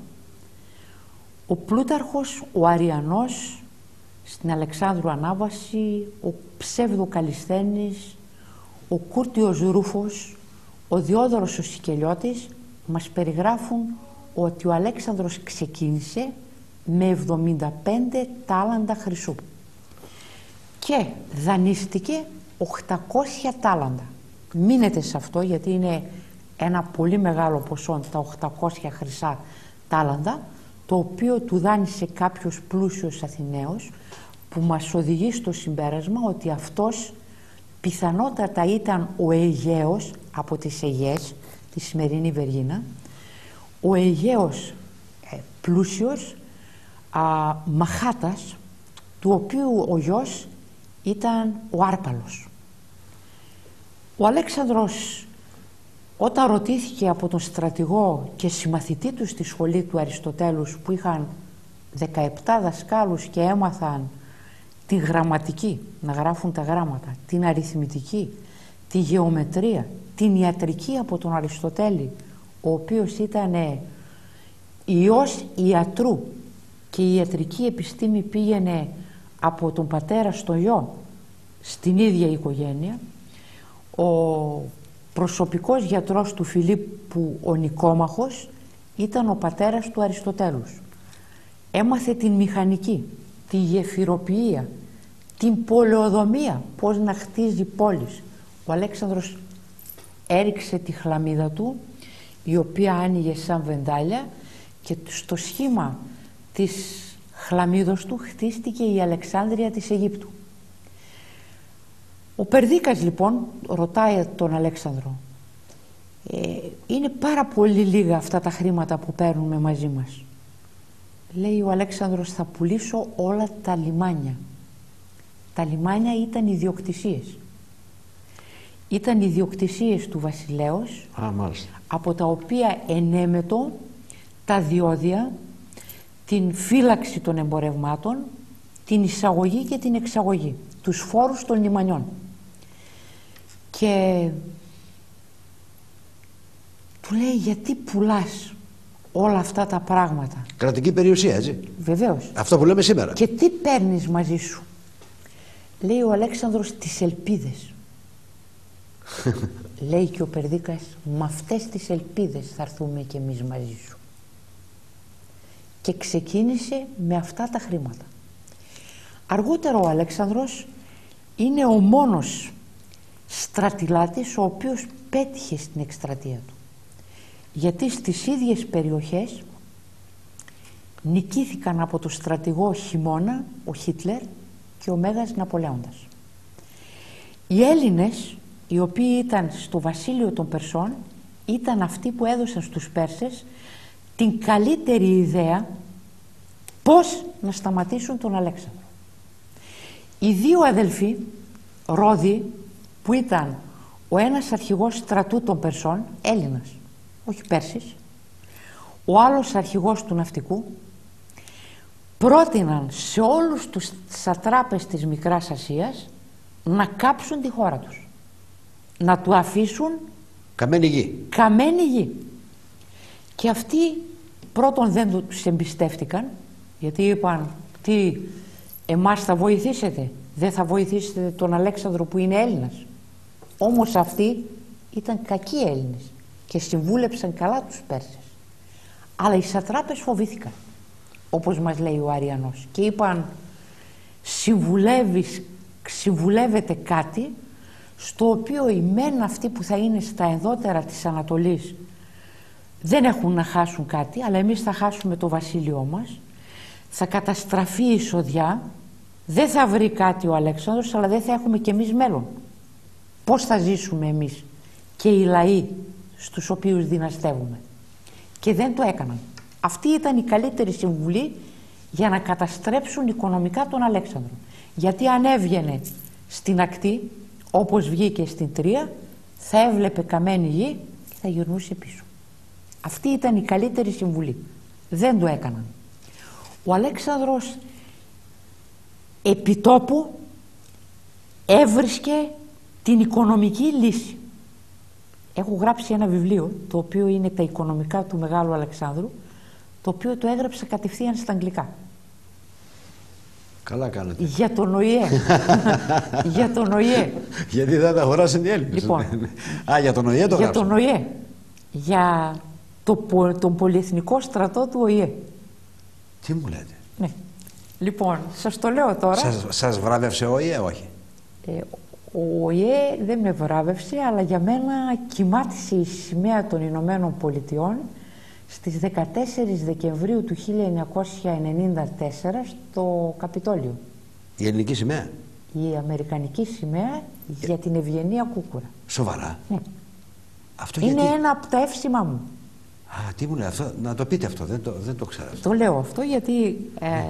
ο Πλούταρχος, ο Αριανός, στην Αλεξάνδρου Ανάβαση, ο Ψεύδο Καλισθένης, ο Κούρτιος Ρούφος, ο Διόδωρος ο Σικελιώτης μας περιγράφουν ότι ο Αλέξανδρος ξεκίνησε με 75 τάλαντα χρυσού. και δανείστηκε 800 τάλαντα. Μείνετε σε αυτό, γιατί είναι ένα πολύ μεγάλο ποσό, τα 800 χρυσά τάλαντα, το οποίο του δάνεισε κάποιος πλούσιος Αθηναίος, που μας οδηγεί στο συμπέρασμα ότι αυτός πιθανότατα ήταν ο Αιγαίος από τις Αιγαίες, τη σημερινή Βεργίνα, ο Αιγαίος πλούσιος μαχάτας, του οποίου ο γιος ήταν ο Άρπαλος. Ο Αλέξανδρος, όταν ρωτήθηκε από τον στρατηγό και συμμαθητή του στη σχολή του Αριστοτέλους, που είχαν 17 δασκάλους και έμαθαν τη γραμματική, να γράφουν τα γράμματα, την αριθμητική, τη γεωμετρία, την ιατρική από τον Αριστοτέλη, ο οποίος ήταν ιός ιατρού και η ιατρική επιστήμη πήγαινε από τον πατέρα στο γιο στην ίδια οικογένεια. Ο προσωπικός γιατρός του Φιλίππου, ο Νικόμαχος, ήταν ο πατέρας του Αριστοτέλους. Έμαθε την μηχανική, τη γεφυροποιία, την πολεοδομία, πώς να χτίζει πόλεις. Ο Αλέξανδρος έριξε τη χλαμίδα του, η οποία άνοιγε σαν βεντάλια, και στο σχήμα της χλαμίδος του χτίστηκε η Αλεξάνδρεια της Αιγύπτου. Ο Περδίκας λοιπόν ρωτάει τον Αλέξανδρο, είναι πάρα πολύ λίγα αυτά τα χρήματα που παίρνουμε μαζί μας. Λέει ο Αλέξανδρος, θα πουλήσω όλα τα λιμάνια. Τα λιμάνια ήταν ιδιοκτησίες. Ήταν ιδιοκτησίες του βασιλέως, από τα οποία ενέμετο τα διόδια, την φύλαξη των εμπορευμάτων, την εισαγωγή και την εξαγωγή, τους φόρους των λιμανιών. Και του λέει, γιατί πουλάς όλα αυτά τα πράγματα? Κρατική περιουσία, έτσι. Βεβαίως. Αυτό που λέμε σήμερα. Και τι παίρνεις μαζί σου? Λέει ο Αλέξανδρος, τις ελπίδες. Λέει και ο Περδίκας, με αυτές τις ελπίδες θα έρθουμε και εμείς μαζί σου. Και ξεκίνησε με αυτά τα χρήματα. Αργότερα ο Αλέξανδρος είναι ο μόνος στρατιλάτης ο οποίος πέτυχε στην εκστρατεία του. Γιατί στις ίδιες περιοχές νικήθηκαν από το στρατηγό Χιμώνα ο Χίτλερ και ο Μέγας Ναπολέοντας. Οι Έλληνες, οι οποίοι ήταν στο βασίλειο των Περσών, ήταν αυτοί που έδωσαν στους Πέρσες την καλύτερη ιδέα πώς να σταματήσουν τον Αλέξανδρο. Οι δύο αδελφοί Ρώδοι, που ήταν ο ένας αρχηγός στρατού των Περσών, Έλληνας, όχι Πέρσης, ο άλλος αρχηγός του ναυτικού, πρότειναν σε όλους τους σατράπες της Μικράς Ασίας να κάψουν τη χώρα τους, να του αφήσουν καμένη γη. Καμένη γη. Και αυτοί πρώτον δεν τους εμπιστεύτηκαν, γιατί είπαν, τι, εμάς θα βοηθήσετε? Δεν θα βοηθήσετε τον Αλέξανδρο που είναι Έλληνας? Όμως αυτοί ήταν κακοί Έλληνες και συμβούλεψαν καλά τους Πέρσες. Αλλά οι σατράπες φοβήθηκαν, όπως μας λέει ο Αριανός, και είπαν, συμβουλεύεται κάτι στο οποίο οι μεν αυτοί που θα είναι στα ενδότερα της Ανατολής δεν έχουν να χάσουν κάτι, αλλά εμείς θα χάσουμε το βασίλειό μας, θα καταστραφεί η εισοδιά, δεν θα βρει κάτι ο Αλέξανδρος, αλλά δεν θα έχουμε κι εμείς μέλλον. Πώς θα ζήσουμε εμείς και οι λαοί στους οποίους δυναστεύουμε? Και δεν το έκαναν. Αυτή ήταν η καλύτερη συμβουλή για να καταστρέψουν οικονομικά τον Αλέξανδρο. Γιατί αν έβγαινε στην ακτή, όπως βγήκε στην Τρία, θα έβλεπε καμένη γη και θα γυρνούσε πίσω. Αυτή ήταν η καλύτερη συμβουλή. Δεν το έκαναν. Ο Αλέξανδρος επιτόπου έβρισκε την οικονομική λύση. Έχω γράψει ένα βιβλίο, το οποίο είναι τα οικονομικά του Μεγάλου Αλεξάνδρου, το οποίο το έγραψα κατευθείαν στα αγγλικά. Καλά κάνετε. Για τον ΟΗΕ. Για τον ΟΗΕ. Γιατί δεν τα αγοράσουν οι Έλληνες. Λοιπόν, για τον ΟΗΕ το γράψα. Για τον ΟΗΕ. Για τον πολυεθνικό στρατό του ΟΗΕ. Τι μου λέτε? Ναι. Λοιπόν, σας το λέω τώρα. Σας βράβευσε ο ΟΗΕ, όχι? Ο ΟΗΕ δεν με βράβευσε, αλλά για μένα κυμάτισε η σημαία των Ηνωμένων Πολιτειών στις 14 Δεκεμβρίου του 1994 στο Καπιτόλιο. Η ελληνική σημαία? Η αμερικανική σημαία για την Ευγενία Κούκουρα. Σοβαρά? Ναι. Αυτό είναι γιατί? ένα από τα εύσημά μου. Α, τι μου λέει αυτό, να το πείτε αυτό, δεν το ξέρω. Το λέω αυτό γιατί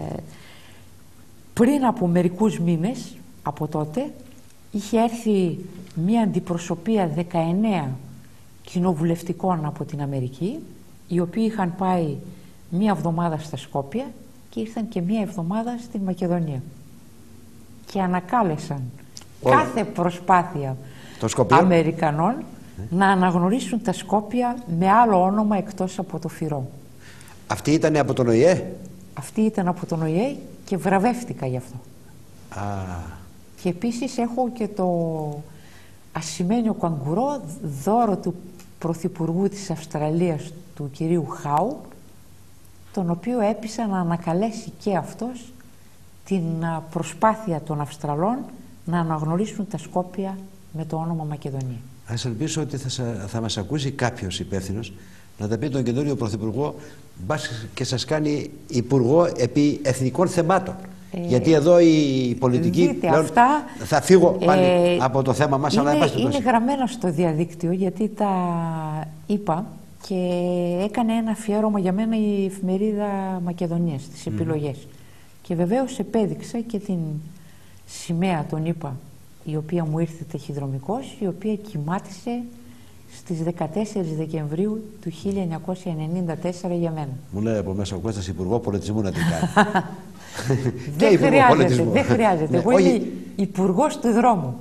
πριν από μερικούς μήνες από τότε είχε έρθει μία αντιπροσωπεία 19 κοινοβουλευτικών από την Αμερική, οι οποίοι είχαν πάει μία εβδομάδα στα Σκόπια και ήρθαν και μία εβδομάδα στην Μακεδονία και ανακάλεσαν κάθε προσπάθεια Αμερικανών να αναγνωρίσουν τα Σκόπια με άλλο όνομα εκτός από το Φυρό. Αυτή ήταν από τον ΟΗΕ? Αυτή ήταν από τον ΟΗΕ και βραβεύτηκα γι' αυτό. Και επίσης έχω και το ασημένιο καγκουρό, δώρο του Πρωθυπουργού της Αυστραλίας, του κυρίου Χάου, τον οποίο έπεισα να ανακαλέσει και αυτός την προσπάθεια των Αυστραλών να αναγνωρίσουν τα Σκόπια με το όνομα Μακεδονία. Ας ελπίσω ότι θα μας ακούσει κάποιος υπεύθυνος να τα πει τον καινούριο Πρωθυπουργό, μπας και σας κάνει υπουργό επί εθνικών θεμάτων. Γιατί εδώ η πολιτική πλέον, αυτά, θα φύγω πάλι από το θέμα μας, αλλά είναι γραμμένα στο διαδίκτυο, γιατί τα είπα και έκανε ένα αφιέρωμα για μένα η εφημερίδα Μακεδονίας, τις επιλογές. Και βεβαίως επέδειξα και την σημαία των ΗΠΑ, η οποία μου ήρθε ταχυδρομικός, η οποία κυμάτισε στις 14 Δεκεμβρίου του 1994 για μένα. Μου λέει από μέσα ο Κώστας υπουργό πολιτισμού να την κάνει. Δεν χρειάζεται. Εγώ είμαι υπουργός του δρόμου.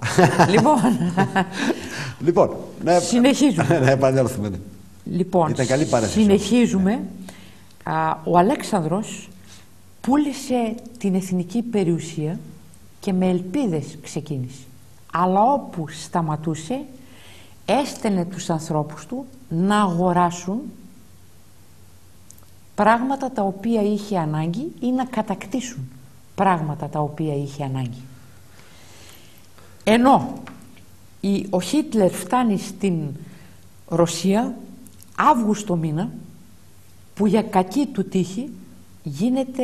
Λοιπόν, συνεχίζουμε. Να επανέλθουμε. Λοιπόν, ήταν καλή παρέθεση. Συνεχίζουμε. Ο Αλέξανδρος πούλησε την εθνική περιουσία και με ελπίδες ξεκίνησε. Αλλά όπου σταματούσε, έστελνε τους ανθρώπους του να αγοράσουν πράγματα τα οποία είχε ανάγκη ή να κατακτήσουν πράγματα τα οποία είχε ανάγκη. Ενώ ο Χίτλερ φτάνει στην Ρωσία Αύγουστο μήνα, που για κακή του τύχη γίνεται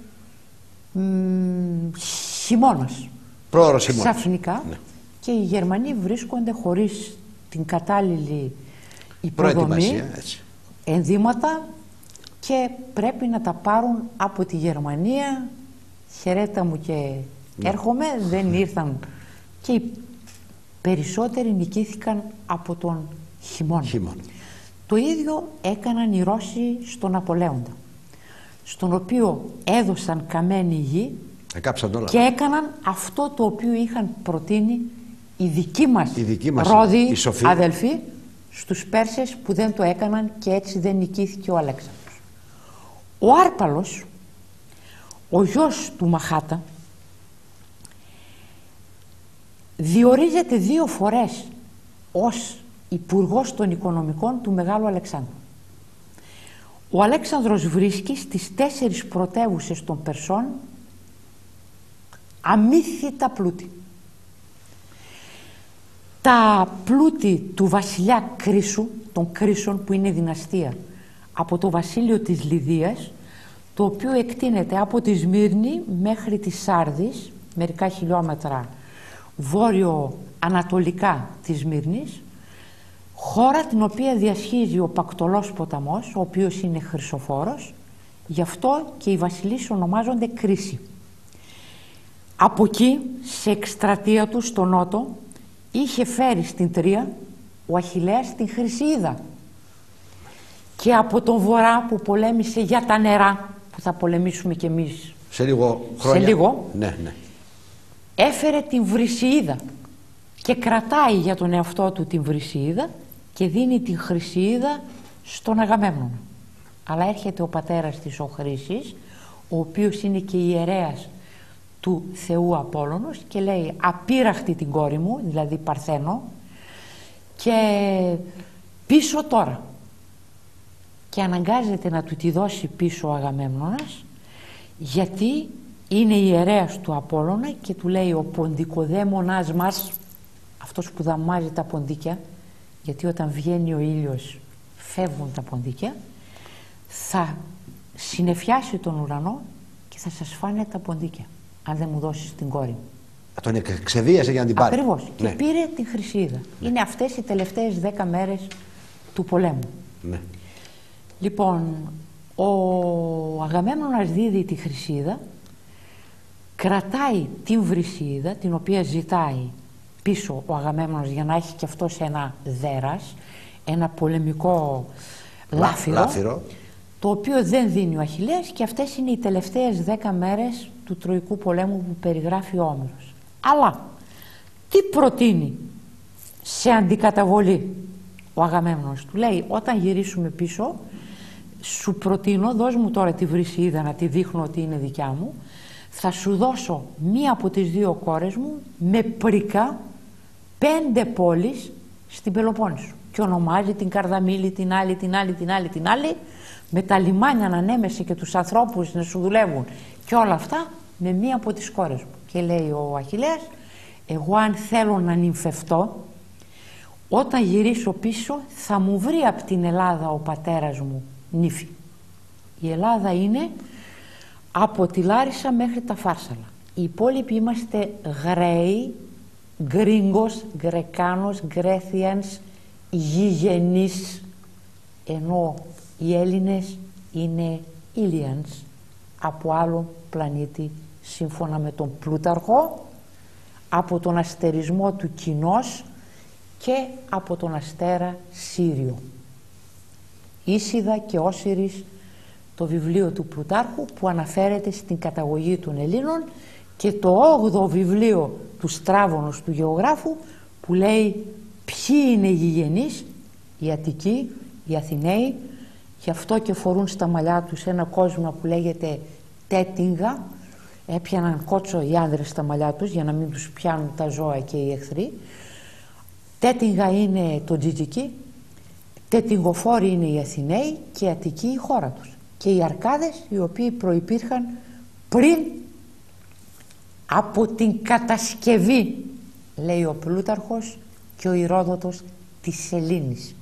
χειμώνας. Πρόωρος χειμώνας. Ξαφνικά, ναι. Και οι Γερμανοί βρίσκονται χωρίς την κατάλληλη υποδομή, ενδύματα, και πρέπει να τα πάρουν από τη Γερμανία. Χαιρέτα μου και έρχομαι. Δεν ήρθαν, και οι περισσότεροι νικήθηκαν από τον χειμώνα. Το ίδιο έκαναν οι Ρώσοι στον Ναπολέοντα, στον οποίο έδωσαν καμένη γη και έκαναν αυτό το οποίο είχαν προτείνει οι δικοί μας Ρώδιοι αδελφοί στους Πέρσες, που δεν το έκαναν, και έτσι δεν νικήθηκε ο Αλέξανδρος. Ο Άρπαλος, ο γιος του Μαχάτα, διορίζεται 2 φορές ως υπουργός των οικονομικών του Μεγάλου Αλεξάνδρου. Ο Αλέξανδρος βρίσκει στις 4 πρωτεύουσες των Περσών αμύθιτα πλούτη. Τα πλούτη του βασιλιά Κρίσου, των Κρίσων, που είναι δυναστεία από το βασίλειο της Λιδίας, το οποίο εκτείνεται από τη Σμύρνη μέχρι τη Σάρδης, μερικά χιλιόμετρα βόρειο-ανατολικά της Σμύρνης, χώρα την οποία διασχίζει ο Πακτολός ποταμός, ο οποίος είναι χρυσοφόρος, γι' αυτό και οι βασιλείς ονομάζονται Κρίσοι. Από εκεί, σε εκστρατεία του στο νότο, είχε φέρει στην Τρία ο Αχιλλέας την Χρυσοίδα, και από τον βορρά που πολέμησε για τα νερά, που θα πολεμήσουμε κι εμείς σε λίγο χρόνια, ναι. Έφερε την Βρυσιίδα και κρατάει για τον εαυτό του την Βρυσιίδα και δίνει την Χρυσοίδα στον Αγαμέμνονα. Αλλά έρχεται ο πατέρας της, ο Χρήσης, ο οποίος είναι και ιερέας του Θεού Απόλλωνος, και λέει: απείραχτη την κόρη μου, δηλαδή Παρθένο, και πίσω τώρα. Και αναγκάζεται να του τη δώσει πίσω ο Αγαμέμνονας, γιατί είναι ιερέας του Απόλλωνα και του λέει ο ποντικοδαίμονας μας, αυτός που δαμάζει τα ποντίκια, γιατί όταν βγαίνει ο ήλιος φεύγουν τα ποντίκια, θα συννεφιάσει τον ουρανό και θα σας φάνε τα ποντίκια αν δεν μου δώσεις την κόρη μου. Τον εξεβίασε για να την πάρει. Ακριβώς. Ναι. Και πήρε την Χρυσίδα. Ναι. Είναι αυτές οι τελευταίες 10 μέρες του πολέμου. Ναι. Λοιπόν, ο Αγαμέμνονας δίδει τη Χρυσίδα, κρατάει την Βρυσίδα, την οποία ζητάει πίσω ο Αγαμέμνονας για να έχει και αυτός ένα δέρας, ένα πολεμικό λάφυρο, το οποίο δεν δίνει ο Αχιλλέας, και αυτές είναι οι τελευταίες 10 μέρες του Τροϊκού πολέμου που περιγράφει ο Όμηρος. Αλλά τι προτείνει σε αντικαταβολή ο Αγαμέμνονας? Του λέει, όταν γυρίσουμε πίσω σου προτείνω, δώσ' μου τώρα τη Βρυσίδα να τη δείχνω ότι είναι δικιά μου, θα σου δώσω μία από τις 2 κόρες μου με πρίκα 5 πόλεις στην Πελοπόννησο, και ονομάζει την Καρδαμήλη, την άλλη, την άλλη, με τα λιμάνια να ανέμεσαι και τους ανθρώπους να σου δουλεύουν και όλα αυτά, με μία από τις κόρες μου. Και λέει ο Αχιλλέας, εγώ αν θέλω να νυμφευτώ, όταν γυρίσω πίσω θα μου βρει από την Ελλάδα ο πατέρας μου νύφη. Η Ελλάδα είναι από τη Λάρισα μέχρι τα Φάρσαλα. Οι υπόλοιποι είμαστε Γραίοι, Γκρίγκος, Γκρεκάνος, Γκρέθιανς, Γηγενείς, ενώ οι Έλληνες είναι Ήλιανς, από άλλο πλανήτη, σύμφωνα με τον Πλούταρχο, από τον αστερισμό του Κοινός και από τον αστέρα Σύριο. Ίσιδα και Όσιρις, το βιβλίο του Πλουτάρχου που αναφέρεται στην καταγωγή των Ελλήνων, και το 8ο βιβλίο του Στράβωνος του γεωγράφου που λέει ποιοι είναι οι γηγενείς, οι Αττικοί, οι Αθηναίοι, γι' αυτό και φορούν στα μαλλιά τους ένα κόσμημα που λέγεται τέτιγκα. Έπιαναν κότσο οι άνδρες στα μαλλιά τους για να μην τους πιάνουν τα ζώα και οι εχθροί. Τέτιγκα είναι το Τζιτζικί, τέτιγγοφόροι είναι οι Αθηναίοι και οι Αττικοί η χώρα τους. Και οι Αρκάδες, οι οποίοι προϋπήρχαν πριν από την κατασκευή, λέει ο Πλούταρχος και ο Ηρόδοτος, της Σελήνης.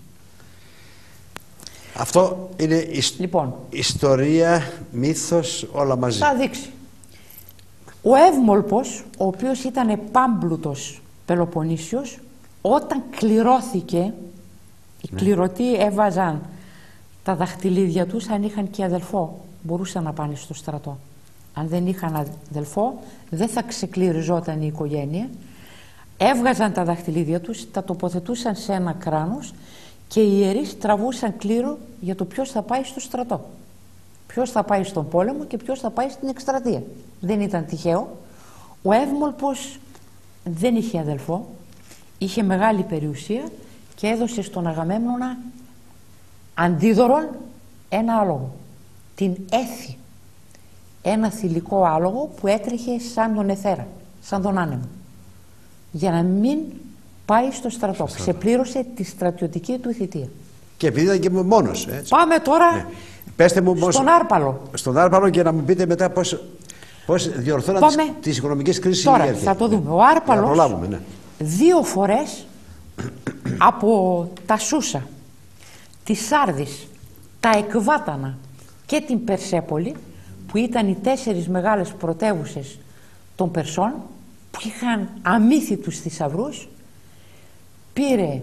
Αυτό είναι λοιπόν, ιστορία, μύθος, όλα μαζί. Θα δείξει. Ο Εύμολπος, ο οποίος ήταν πάμπλουτος Πελοποννήσιος, όταν κληρώθηκε, οι κληρωτοί έβαζαν τα δαχτυλίδια τους, αν είχαν και αδελφό μπορούσαν να πάνε στο στρατό. Αν δεν είχαν αδελφό δεν θα ξεκληριζόταν η οικογένεια. Έβγαζαν τα δαχτυλίδια τους, τα τοποθετούσαν σε ένα κράνος και οι ιερείς τραβούσαν κλήρο για το ποιος θα πάει στο στρατό, ποιος θα πάει στον πόλεμο και ποιος θα πάει στην εκστρατεία. Δεν ήταν τυχαίο. Ο Εύμολπος δεν είχε αδελφό, είχε μεγάλη περιουσία και έδωσε στον Αγαμέμνονα αντίδωρον ένα άλογο, την Έθη, ένα θηλυκό άλογο που έτρεχε σαν τον Εθέρα, σαν τον άνεμο, για να μην πάει στο στρατό. Ξεπλήρωσε τη στρατιωτική του θητεία. Και επειδή ήταν και μόνος, έτσι. Πάμε τώρα, ναι, πέστε μου στον Άρπαλο. Στον Άρπαλο, και να μου πείτε μετά πώς διορθώναν τις οικονομικές κρίσεις. Τώρα θα το δούμε. Ο Άρπαλος ναι, 2 φορές από τα Σούσα, τη Σάρδης, τα Εκβάτανα και την Περσέπολη, που ήταν οι 4 μεγάλες πρωτεύουσες των Περσών, που είχαν αμύθιτους θησαυρούς, πήρε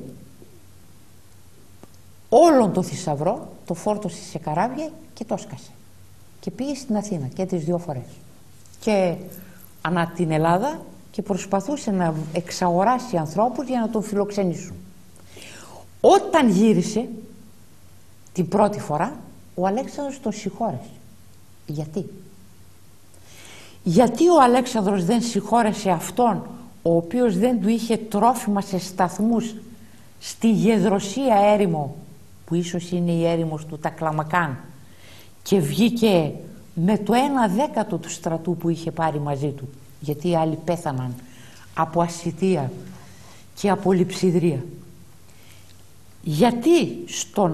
όλον το θησαυρό, το φόρτωσε σε καράβια και το έσκασε. Και πήγε στην Αθήνα και τις 2 φορές. Και ανά την Ελλάδα και προσπαθούσε να εξαγοράσει ανθρώπους για να τον φιλοξενήσουν. Όταν γύρισε την πρώτη φορά, ο Αλέξανδρος τον συγχώρεσε. Γιατί? Γιατί ο Αλέξανδρος δεν συγχώρεσε αυτόν ο οποίος δεν του είχε τρόφιμα σε σταθμούς στη Γεδροσία έρημο, που ίσως είναι η έρημος του Τακλαμακάν, και βγήκε με το 1/10 του στρατού που είχε πάρει μαζί του, γιατί οι άλλοι πέθαναν από ασιτεία και από λειψιδρία? Γιατί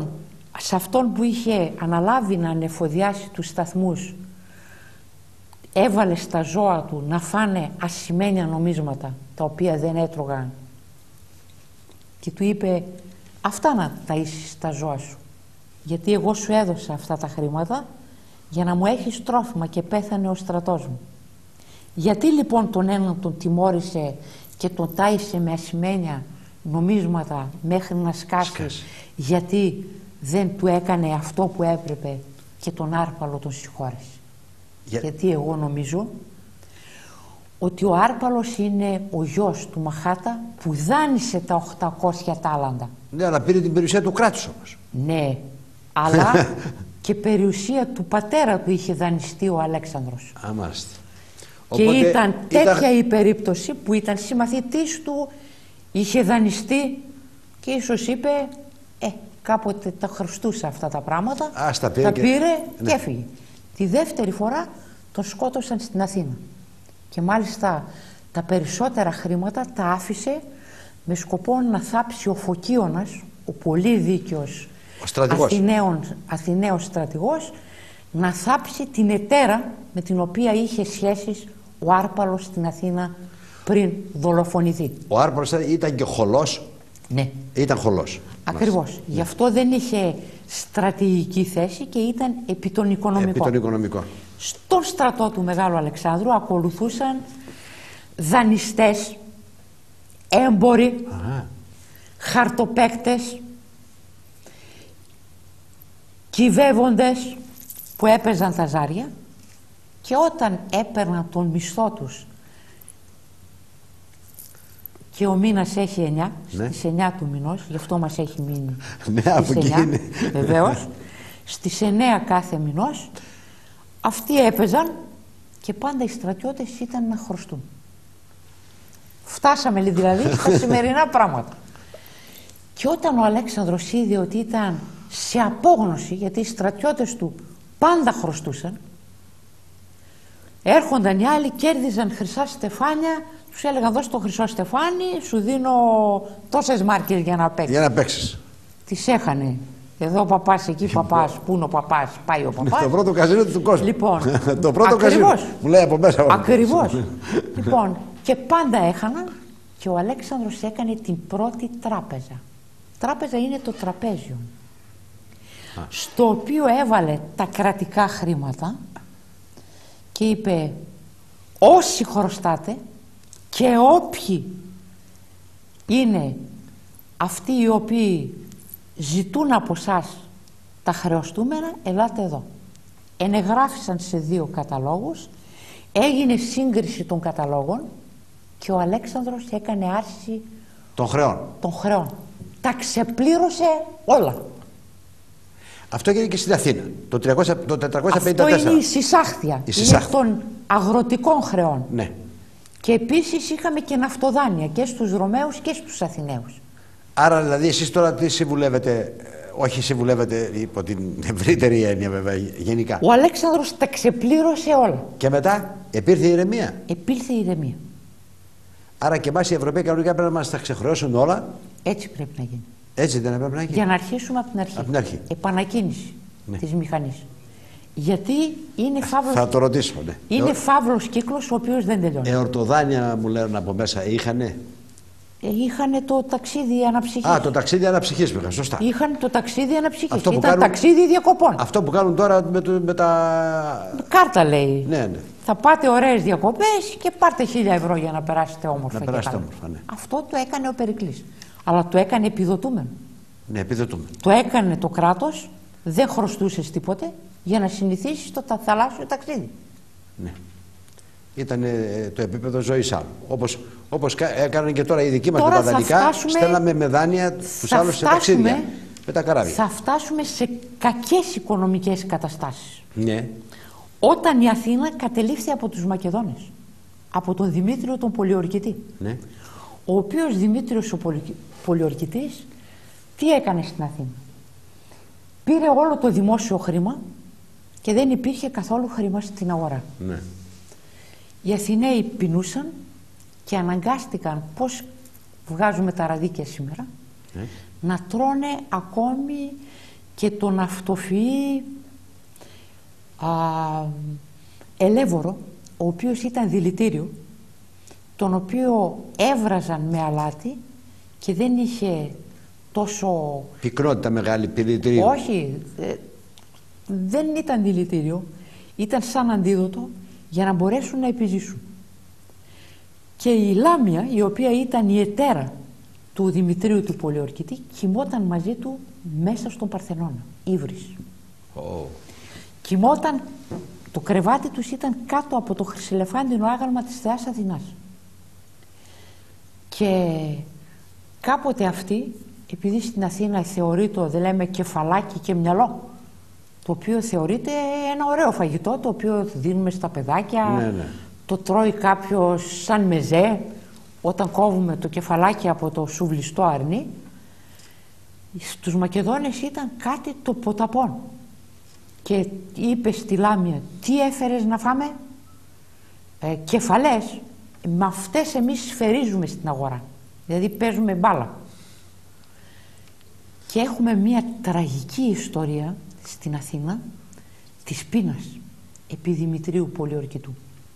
σε αυτόν που είχε αναλάβει να ανεφοδιάσει τους σταθμούς έβαλε στα ζώα του να φάνε ασημένια νομίσματα τα οποία δεν έτρωγαν και του είπε αυτά να ταΐσεις τα ζώα σου, γιατί εγώ σου έδωσα αυτά τα χρήματα για να μου έχεις τρόφιμα και πέθανε ο στρατός μου. Γιατί λοιπόν τον έναν τον τιμώρησε και τον τάισε με ασημένια νομίσματα μέχρι να σκάσει, γιατί δεν του έκανε αυτό που έπρεπε και τον Άρπαλο τον συγχώρεσε? Γιατί εγώ νομίζω ότι ο Άρπαλος είναι ο γιος του Μαχάτα που δάνεισε τα 800 τάλαντα. Ναι, αλλά πήρε την περιουσία του κράτους όμως. Ναι, αλλά και περιουσία του πατέρα του είχε δανειστεί ο Αλέξανδρος. Μάλιστα. Και οπότε ήταν τέτοια η περίπτωση που ήταν συμμαθητής του, είχε δανειστεί και ίσως είπε κάποτε τα χρωστούσα αυτά τα πράγματα, τα πήρε και έφυγε. Τη δεύτερη φορά τον σκότωσαν στην Αθήνα και μάλιστα τα περισσότερα χρήματα τα άφησε με σκοπό να θάψει ο Φωκίωνας, ο πολύ δίκαιος Αθηναίος στρατηγός, να θάψει την ετέρα με την οποία είχε σχέσεις ο Άρπαλος στην Αθήνα πριν δολοφονηθεί. Ο Άρπαλος ήταν και χωλός. Ναι. Ήταν χωλός. Ακριβώς. Ναι. Γι' αυτό δεν είχε στρατηγική θέση και ήταν επί τον οικονομικό. Στον στρατό του Μεγάλου Αλεξάνδρου ακολουθούσαν δανειστές, έμποροι, χαρτοπαίκτες, κυβεύοντες που έπαιζαν τα ζάρια και όταν έπαιρναν τον μισθό τους και ο μήνας έχει 9, στις 9 του μηνός, γι' αυτό μας έχει μείνει στις 9, βεβαίως, στις 9 κάθε μηνός, αυτοί έπαιζαν και πάντα οι στρατιώτες ήταν να χρωστούν. Φτάσαμε δηλαδή στα σημερινά πράγματα. Και όταν ο Αλέξανδρος είδε ότι ήταν σε απόγνωση, γιατί οι στρατιώτες του πάντα χρωστούσαν, έρχονταν οι άλλοι, κέρδιζαν χρυσά στεφάνια, τους έλεγαν δώσ' το χρυσό στεφάνι, σου δίνω τόσες μάρκες για να παίξεις. Για να παίξεις. Τις έχανε. Εδώ ο παπάς, εκεί παπάς, πού είναι ο παπάς, πάει ο παπάς. Το πρώτο καζίνο του κόσμου. Λοιπόν, το πρώτο καζίνο. Μου λέει από μέσα. Ακριβώς. Λοιπόν, και πάντα έχαναν και ο Αλέξανδρος έκανε την πρώτη τράπεζα. Τράπεζα είναι το τραπέζιο. Στο οποίο έβαλε τα κρατικά χρήματα και είπε όσοι χρωστάτε και όποιοι είναι αυτοί οι οποίοι ζητούν από εσάς τα χρεωστούμενα, ελάτε εδώ. Ενεγράφησαν σε 2 καταλόγους, έγινε σύγκριση των καταλόγων και ο Αλέξανδρος έκανε άρση των χρεών. Τα ξεπλήρωσε όλα. Αυτό έγινε και στην Αθήνα το 454. Αυτό είναι η συσάχθεια. Είναι των αγροτικών χρεών. Ναι. Και επίσης είχαμε και ναυτοδάνεια και στους Ρωμαίους και στους Αθηναίους. Άρα δηλαδή εσείς τώρα τι συμβουλεύετε? Όχι συμβουλεύετε υπό την ευρύτερη έννοια βέβαια γενικά. Ο Αλέξανδρος τα ξεπλήρωσε όλα. Και μετά επήρθε η ηρεμία. Επήλθε η ηρεμία. Άρα και εμάς οι Ευρωπαίοι κανονικά πρέπει να μας τα ξεχρεώσουν όλα. Έτσι πρέπει να γίνει. Έτσι δεν πρέπει να γίνει. Για να αρχίσουμε από την αρχή. Από την αρχή. Επανακίνηση της μηχανής. Γιατί είναι φαύλος. Θα το ρωτήσω, ναι. Είναι φαύλος κύκλος ο οποίος δεν τελειώνει. Εορτοδάνεια μου λένε από μέσα είχανε. Είχαν το ταξίδι αναψυχής. Το ταξίδι αναψυχής πήγα, σωστά. Είχαν το ταξίδι αναψυχής. Ήταν ταξίδι διακοπών. Αυτό που κάνουν τώρα με τα... Κάρτα λέει. Ναι. Θα πάτε ωραίες διακοπές και πάρτε 1.000 ευρώ για να περάσετε όμορφα. Να περάσετε όμορφα, ναι. Αυτό το έκανε ο Περικλής. Αλλά το έκανε επιδοτούμενο. Ναι, επιδοτούμενο. Το έκανε το κράτος, δεν χρωστούσες τίποτε για να συνηθίσεις το θαλάσσιο ταξίδι. Ναι. Ήταν το επίπεδο ζωής άλλου. Όπως έκαναν και τώρα οι δικοί μας τα δανεικά, στέλναμε με δάνεια τους άλλους σε ταξίδια με τα καράβια. Θα φτάσουμε σε κακές οικονομικές καταστάσεις. Ναι. Όταν η Αθήνα κατελήφθη από τους Μακεδόνες, από τον Δημήτριο τον Πολιορκητή. Ναι. Ο οποίος Δημήτριος ο Πολιορκητής τι έκανε στην Αθήνα? Πήρε όλο το δημόσιο χρήμα και δεν υπήρχε καθόλου χρήμα στην αγορά. Ναι. Οι Αθηναίοι πεινούσαν και αναγκάστηκαν, πώς βγάζουμε τα ραδίκια σήμερα, να τρώνε ακόμη και τον αυτοφυή ελεύωρο, ο οποίος ήταν δηλητήριο, τον οποίο έβραζαν με αλάτι και δεν είχε τόσο... Πυκνότητα μεγάλη, δηλητήριο. Όχι, δεν ήταν δηλητήριο, ήταν σαν αντίδοτο για να μπορέσουν να επιζήσουν. Και η Λάμια, η οποία ήταν η ετέρα του Δημητρίου του Πολιορκητή, κοιμόταν μαζί του μέσα στον Παρθενώνα, ύβρις. Κοιμόταν, το κρεβάτι τους ήταν κάτω από το χρυσελεφάντινο άγαλμα της Θεάς Αθηνάς. Και κάποτε αυτή, επειδή στην Αθήνα θεωρείται, δεν λέμε κεφαλάκι και μυαλό, το οποίο θεωρείται ένα ωραίο φαγητό, το οποίο δίνουμε στα παιδάκια, ναι. Το τρώει κάποιος σαν μεζέ, όταν κόβουμε το κεφαλάκι από το σουβλιστό αρνί. Στους Μακεδόνες ήταν κάτι το ποταπών. Και είπε στη Λάμια, τι έφερες να φάμε? Κεφαλές. Με αυτές εμείς σφαιρίζουμε στην αγορά. Δηλαδή παίζουμε μπάλα. Και έχουμε μια τραγική ιστορία στην Αθήνα της πείνας επί Δημητρίου Πολιορκητού.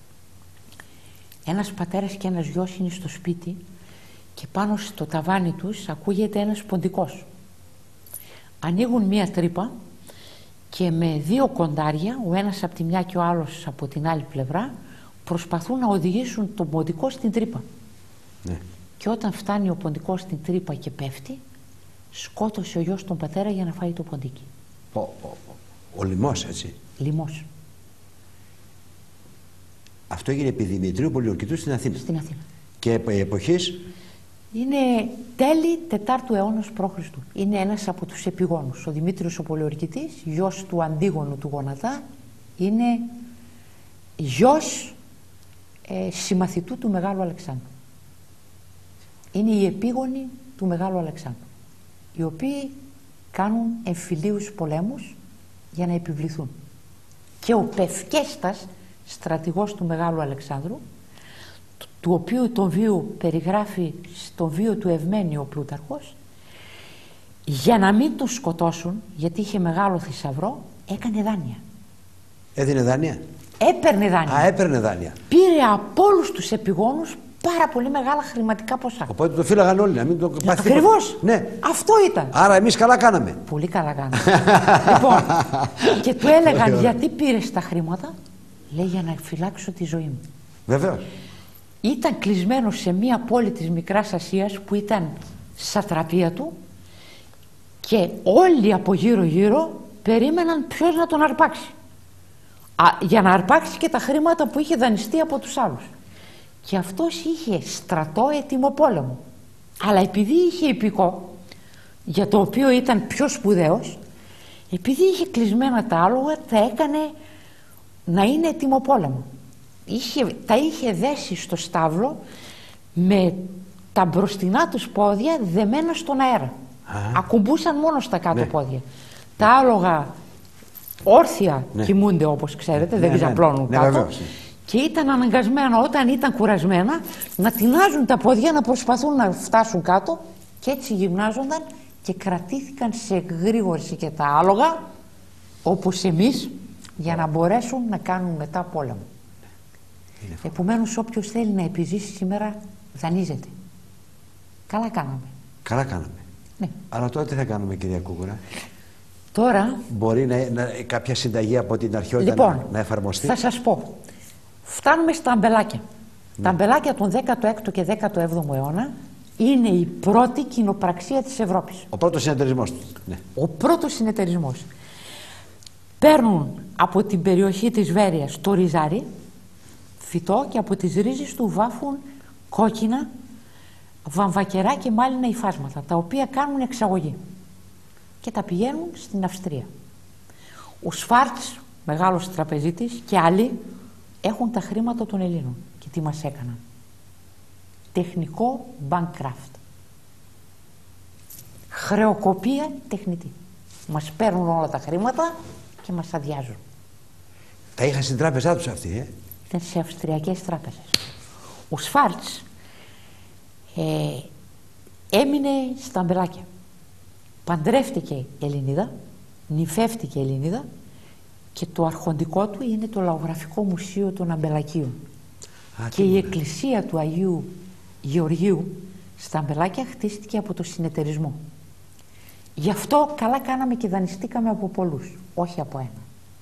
Ένας πατέρας και ένας γιος είναι στο σπίτι και πάνω στο ταβάνι τους ακούγεται ένας ποντικός. Ανοίγουν μία τρύπα και με δύο κοντάρια, ο ένας από τη μια και ο άλλος από την άλλη πλευρά, προσπαθούν να οδηγήσουν τον ποντικό στην τρύπα. Ναι. Και όταν φτάνει ο ποντικός στην τρύπα και πέφτει, σκότωσε ο γιος τον πατέρα για να φάει το ποντίκι. Ο λοιμός, έτσι. Λοιμός. Αυτό έγινε επί Δημητρίου Πολιορκητού στην Αθήνα. Στην Αθήνα. Και εποχής? Είναι τέλη 4ου αιώνα π.Χ. Είναι ένας από τους επιγόνους. Ο Δημήτριος ο Πολιορκητής, γιος του Αντίγονου του Γονατά, είναι γιος συμμαθητού του Μεγάλου Αλεξάνδρου. Είναι οι επίγονοι του Μεγάλου Αλεξάνδρου, οι οποίοι κάνουν εμφυλίους πολέμους για να επιβληθούν. Και ο Πευκέστας, στρατηγός του Μεγάλου Αλεξάνδρου, του οποίου τον βίο περιγράφει στον βίο του Ευμένιο ο Πλούταρχος, για να μην τον σκοτώσουν, γιατί είχε μεγάλο θησαυρό, έκανε δάνεια. Έδινε δάνεια? Έπαιρνε δάνεια. Έπαιρνε δάνεια. Πήρε από όλους τους επιγόνους πάρα πολύ μεγάλα χρηματικά ποσά. Οπότε το φύλαγαν όλοι, να μην το πάθει. Ακριβώς. Ναι. Αυτό ήταν. Άρα εμείς καλά κάναμε. Πολύ καλά κάναμε. Λοιπόν, και του έλεγαν, γιατί πήρες τα χρήματα? Λέει, για να φυλάξω τη ζωή μου. Βεβαίως. Ήταν κλεισμένο σε μία πόλη της Μικράς Ασίας που ήταν σατραπία του και όλοι από γύρω περίμεναν ποιος να τον αρπάξει. Για να αρπάξει και τα χρήματα που είχε δανειστεί από τους άλλους. Και αυτός είχε στρατό έτοιμο πόλεμο. Αλλά επειδή είχε υπηκό, για το οποίο ήταν πιο σπουδαίος, επειδή είχε κλεισμένα τα άλογα, τα έκανε να είναι έτοιμο πόλεμο. Τα είχε δέσει στο στάβλο με τα μπροστινά τους πόδια δεμένα στον αέρα. Ακουμπούσαν μόνο στα κάτω πόδια. Τα άλογα όρθια κοιμούνται, όπως ξέρετε, δεν ξαπλώνουν κάτω. Και ήταν αναγκασμένα, όταν ήταν κουρασμένα, να τεινάζουν τα πόδια, να προσπαθούν να φτάσουν κάτω, και έτσι γυμνάζονταν και κρατήθηκαν σε γρήγορση και τα άλογα, όπως εμείς, για να μπορέσουν να κάνουν μετά πόλεμο. Επομένως, όποιος θέλει να επιζήσει σήμερα, δανείζεται. Καλά κάναμε. Καλά κάναμε. Ναι. Αλλά τώρα τι θα κάνουμε, κυρία Κούκουρα? Τώρα... Μπορεί κάποια συνταγή από την αρχαιότητα λοιπόν, να εφαρμοστεί? Θα σας πω. Φτάνουμε στα αμπελάκια. Τα αμπελάκια τον 16ο και 17ο αιώνα είναι η πρώτη κοινοπραξία της Ευρώπης. Ο πρώτος συνεταιρισμός του. Ναι. Ο πρώτος συνεταιρισμός. Παίρνουν από την περιοχή της Βέρειας το ριζάρι, φυτό, και από τις ρίζες του βάφουν κόκκινα, βαμβακερά και μάλινα υφάσματα, τα οποία κάνουν εξαγωγή και τα πηγαίνουν στην Αυστρία. Ο Σφάρτς, μεγάλος τραπεζίτης, και άλλοι έχουν τα χρήματα των Ελλήνων. Και τι μας έκαναν? Τεχνικό bankcraft. Χρεοκοπία τεχνητή. Μας παίρνουν όλα τα χρήματα και μας αδειάζουν. Τα είχαν στην τράπεζά τους αυτοί, Ήταν σε αυστριακές τράπεζες. Ο Σφάρτς έμεινε στα αμπελάκια. Παντρεύτηκε Ελληνίδα, νυφεύτηκε Ελληνίδα και το αρχοντικό του είναι το Λαογραφικό Μουσείο των Αμπελακίων. Και η εκκλησία του Αγίου Γεωργίου στα Αμπελάκια χτίστηκε από το συνεταιρισμό. Γι' αυτό καλά κάναμε και δανειστήκαμε από πολλούς, όχι από ένα.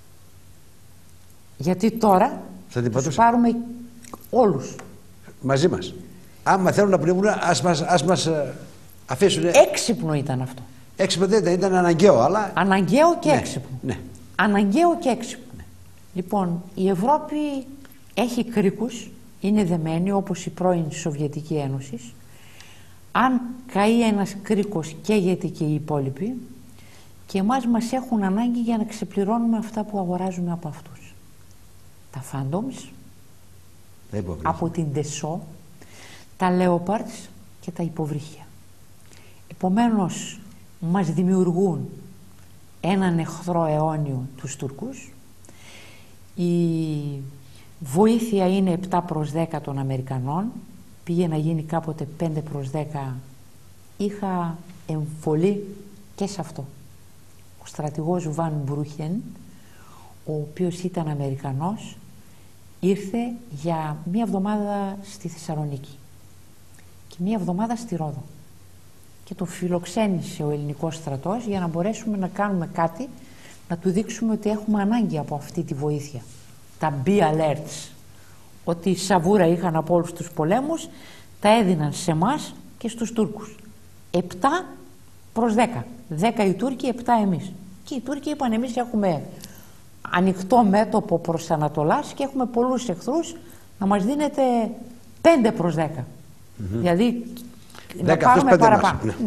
Γιατί τώρα θα τους πάρουμε όλους. Μαζί μας. Άμα θέλουν να πνιγούν, ας μας αφήσουν. Έξυπνο ήταν αυτό. Έξυπνο δεν ήταν αναγκαίο, αλλά... Αναγκαίο και έξυπνο. Ναι. Αναγκαίο και έξυπνο. Ναι. Λοιπόν, η Ευρώπη έχει κρίκους, είναι δεμένη όπως η πρώην Σοβιετική Ένωση. Αν καεί ένας κρίκος καίγεται και οι υπόλοιποι, και εμάς μας έχουν ανάγκη για να ξεπληρώνουμε αυτά που αγοράζουμε από αυτούς. Τα Phantoms, από την Dassault, τα Leopards και τα υποβρύχια. Επομένως μας δημιουργούν έναν εχθρό αιώνιο, τους Τούρκους. Η βοήθεια είναι 7 προς 10 των Αμερικανών, πήγε να γίνει κάποτε 5 προς 10, είχα εμβολή και σε αυτό. Ο στρατηγός Βαν Μπρούχεν, ο οποίος ήταν Αμερικανός, ήρθε για 1 εβδομάδα στη Θεσσαλονίκη και 1 εβδομάδα στη Ρόδο και το φιλοξένησε ο ελληνικός στρατός για να μπορέσουμε να κάνουμε κάτι, να του δείξουμε ότι έχουμε ανάγκη από αυτή τη βοήθεια. Τα be alerts, ότι σαβούρα είχαν από όλους τους πολέμους, τα έδιναν σε εμάς και στους Τούρκους. 7 προς 10. 10 οι Τούρκοι, 7 εμείς. Και οι Τούρκοι είπαν, εμείς έχουμε ανοιχτό μέτωπο προς Ανατολάς και έχουμε πολλούς εχθρούς, να μας δίνετε 5 προς 10. Δηλαδή να πάρουμε παραπάνω. Ναι.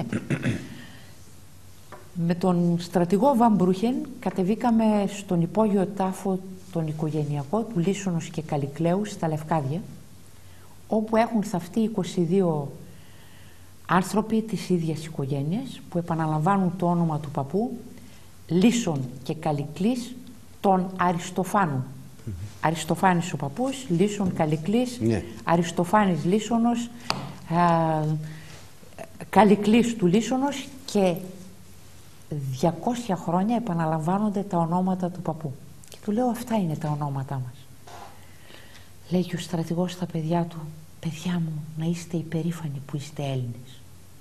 Με τον στρατηγό Βαν Μπρούχεν κατεβήκαμε στον υπόγειο τάφο τον οικογενειακό του Λίσωνος και Καλυκλέου στα Λευκάδια, όπου έχουν θαυτεί 22 άνθρωποι της ίδιας οικογένειας που επαναλαμβάνουν το όνομα του παππού, Λίσον και Καλυκλής, τον Αριστοφάνου. Αριστοφάνης ο παππούς, Λίσον Καλυκλής, Αριστοφάνης Λίσωνος, Καλυκλής του Λίσωνος, και 200 χρόνια επαναλαμβάνονται τα ονόματα του παππού. Και του λέω, αυτά είναι τα ονόματά μας. Λέει και ο στρατηγός στα παιδιά του, παιδιά μου, να είστε υπερήφανοι που είστε Έλληνες.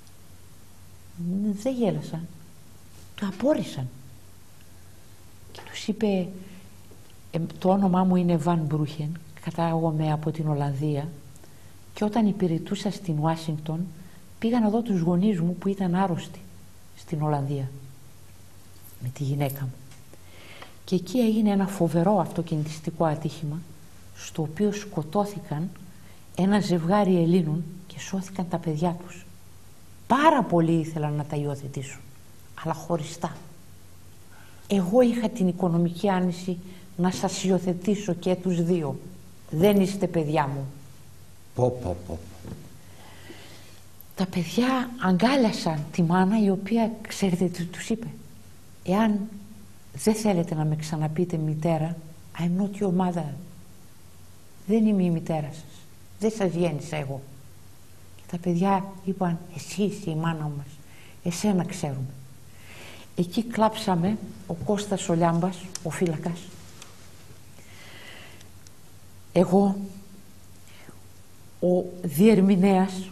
Δεν γέλασαν, το απόρρισαν. Και τους είπε, το όνομά μου είναι Βαν Μπρούχεν, κατάγομαι από την Ολλανδία, και όταν υπηρετούσα στην Ουάσιγκτον πήγα να δω τους γονείς μου που ήταν άρρωστοι στην Ολλανδία με τη γυναίκα μου. Και εκεί έγινε ένα φοβερό αυτοκινητιστικό ατύχημα, στο οποίο σκοτώθηκαν ένα ζευγάρι Ελλήνων και σώθηκαν τα παιδιά τους. Πάρα πολλοί ήθελαν να τα υιοθετήσουν, αλλά χωριστά. Εγώ είχα την οικονομική άνεση να σας υιοθετήσω και τους δύο. Δεν είστε παιδιά μου. Τα παιδιά αγκάλιασαν τη μάνα, η οποία, ξέρετε τι τους είπε, εάν δεν θέλετε να με ξαναπείτε μητέρα, I'm not your mother. Δεν είμαι η μητέρα σας. Δεν σας γέννησα εγώ. Και τα παιδιά είπαν, εσύ είσαι η μάνα μας. Εσένα ξέρουμε. Εκεί κλάψαμε, ο Κώστας ο Λιάμπας, ο φύλακας, εγώ, ο διερμηνέας,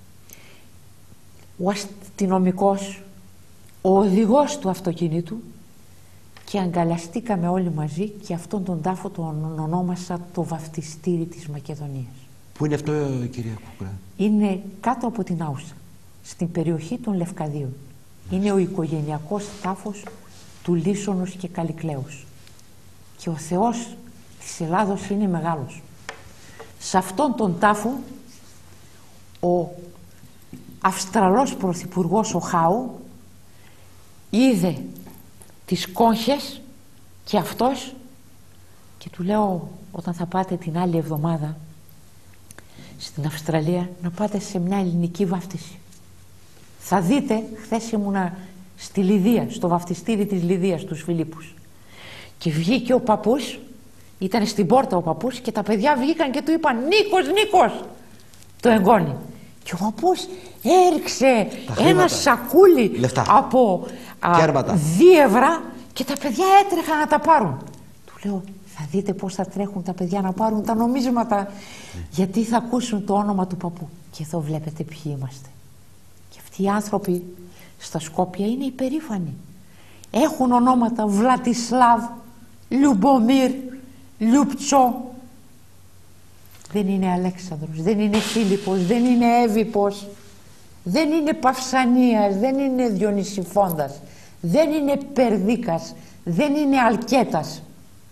ο αστυνομικός, ο οδηγός του αυτοκινήτου, και αγκαλιαστήκαμε όλοι μαζί, και αυτόν τον τάφο τον ονόμασα το βαφτιστήρι της Μακεδονίας. Πού είναι αυτό, κυρία Κούκρα? Είναι κάτω από την Άουσα, στην περιοχή των Λευκαδίων. Είναι ο οικογενειακός τάφος του Λίσωνος και Καλυκλέους. Και ο Θεός της Ελλάδος είναι μεγάλος. Σε αυτόν τον τάφο ο Αυστραλός πρωθυπουργός ο Χάου είδε τις κόγχες και αυτός, και του λέω, όταν θα πάτε την άλλη εβδομάδα στην Αυστραλία, να πάτε σε μια ελληνική βάφτιση. Θα δείτε, χθες ήμουνα στη Λιδία, στο βαφτιστήρι της Λιδίας, τους Φιλίππους, και βγήκε ο παππούς, ήταν στην πόρτα ο παππούς, και τα παιδιά βγήκαν και του είπαν, Νίκος, Νίκος, το εγγόνι. Και ο παππούς έριξε ένα σακούλι λεφτά από 2 ευρώ, και τα παιδιά έτρεχαν να τα πάρουν. Του λέω, θα δείτε πώς θα τρέχουν τα παιδιά να πάρουν τα νομίσματα, γιατί θα ακούσουν το όνομα του παππού. Και εδώ βλέπετε ποιοι είμαστε. Και αυτοί οι άνθρωποι στα Σκόπια είναι υπερήφανοι. Έχουν ονόματα Βλατισλάβ, Λιουμπομίρ, Λιουπτσό. Δεν είναι Αλέξανδρος, δεν είναι Φίλιππος, δεν είναι Εύυπος, δεν είναι Παυσανίας, δεν είναι Διονυσιφόντας, δεν είναι Περδίκας, δεν είναι Αλκέτας.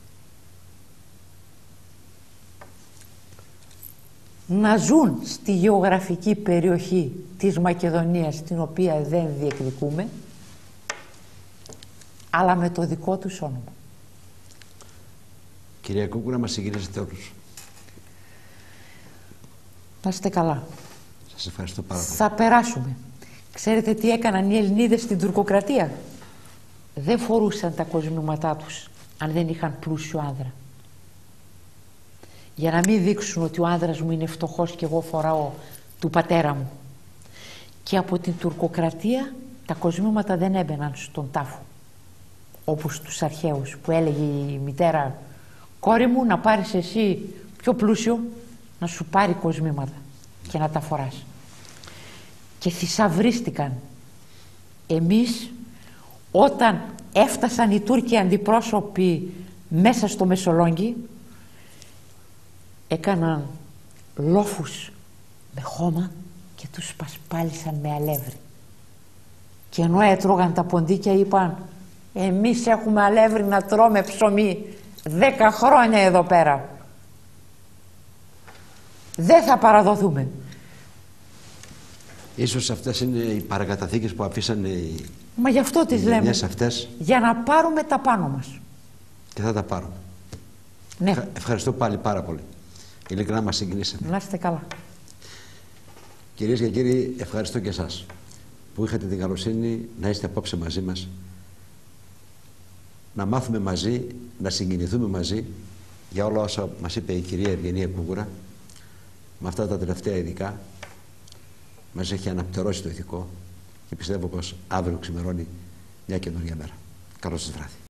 Να ζουν στη γεωγραφική περιοχή της Μακεδονίας, την οποία δεν διεκδικούμε, αλλά με το δικό τους όνομα. Κυρία Κούκουρα, μας συγκινήσετε όλους. Να είστε καλά. Σας ευχαριστώ πάρα πολύ. Θα περάσουμε. Ξέρετε τι έκαναν οι Ελληνίδες στην τουρκοκρατία? Δεν φορούσαν τα κοσμήματά τους αν δεν είχαν πλούσιο άνδρα. Για να μην δείξουν ότι ο άνδρας μου είναι φτωχός και εγώ φοράω του πατέρα μου. Και από την τουρκοκρατία τα κοσμήματα δεν έμπαιναν στον τάφο, όπως στους αρχαίους, που έλεγε η μητέρα, κόρη μου, να πάρεις εσύ πιο πλούσιο να σου πάρει κοσμήματα και να τα φοράς. Και θησαυρίστηκαν. Εμείς, όταν έφτασαν οι Τούρκοι αντιπρόσωποι μέσα στο Μεσολόγγι, έκαναν λόφους με χώμα και τους πασπάλισαν με αλεύρι. Και ενώ έτρωγαν τα ποντίκια, είπαν, εμείς έχουμε αλεύρι να τρώμε ψωμί 10 χρόνια εδώ πέρα. Δεν θα παραδοθούμε. Ίσως αυτές είναι οι παρακαταθήκες που αφήσαν οι... Μα γι' αυτό τις λέμε. Αυτές. Για να πάρουμε τα πάνω μας. Και θα τα πάρουμε. Ναι. Ευχαριστώ πάλι πάρα πολύ. Ειλικρινά μας συγκινήσατε. Να είστε καλά. Κυρίες και κύριοι, ευχαριστώ και εσάς που είχατε την καλοσύνη να είστε απόψε μαζί μας, να μάθουμε μαζί, να συγκινηθούμε μαζί για όλα όσα μας είπε η κυρία Ευγενία Κούκουρα. Με αυτά τα τελευταία ειδικά μας έχει αναπτερώσει το ηθικό και πιστεύω πως αύριο ξημερώνει μια καινούργια μέρα. Καλό σας βράδυ.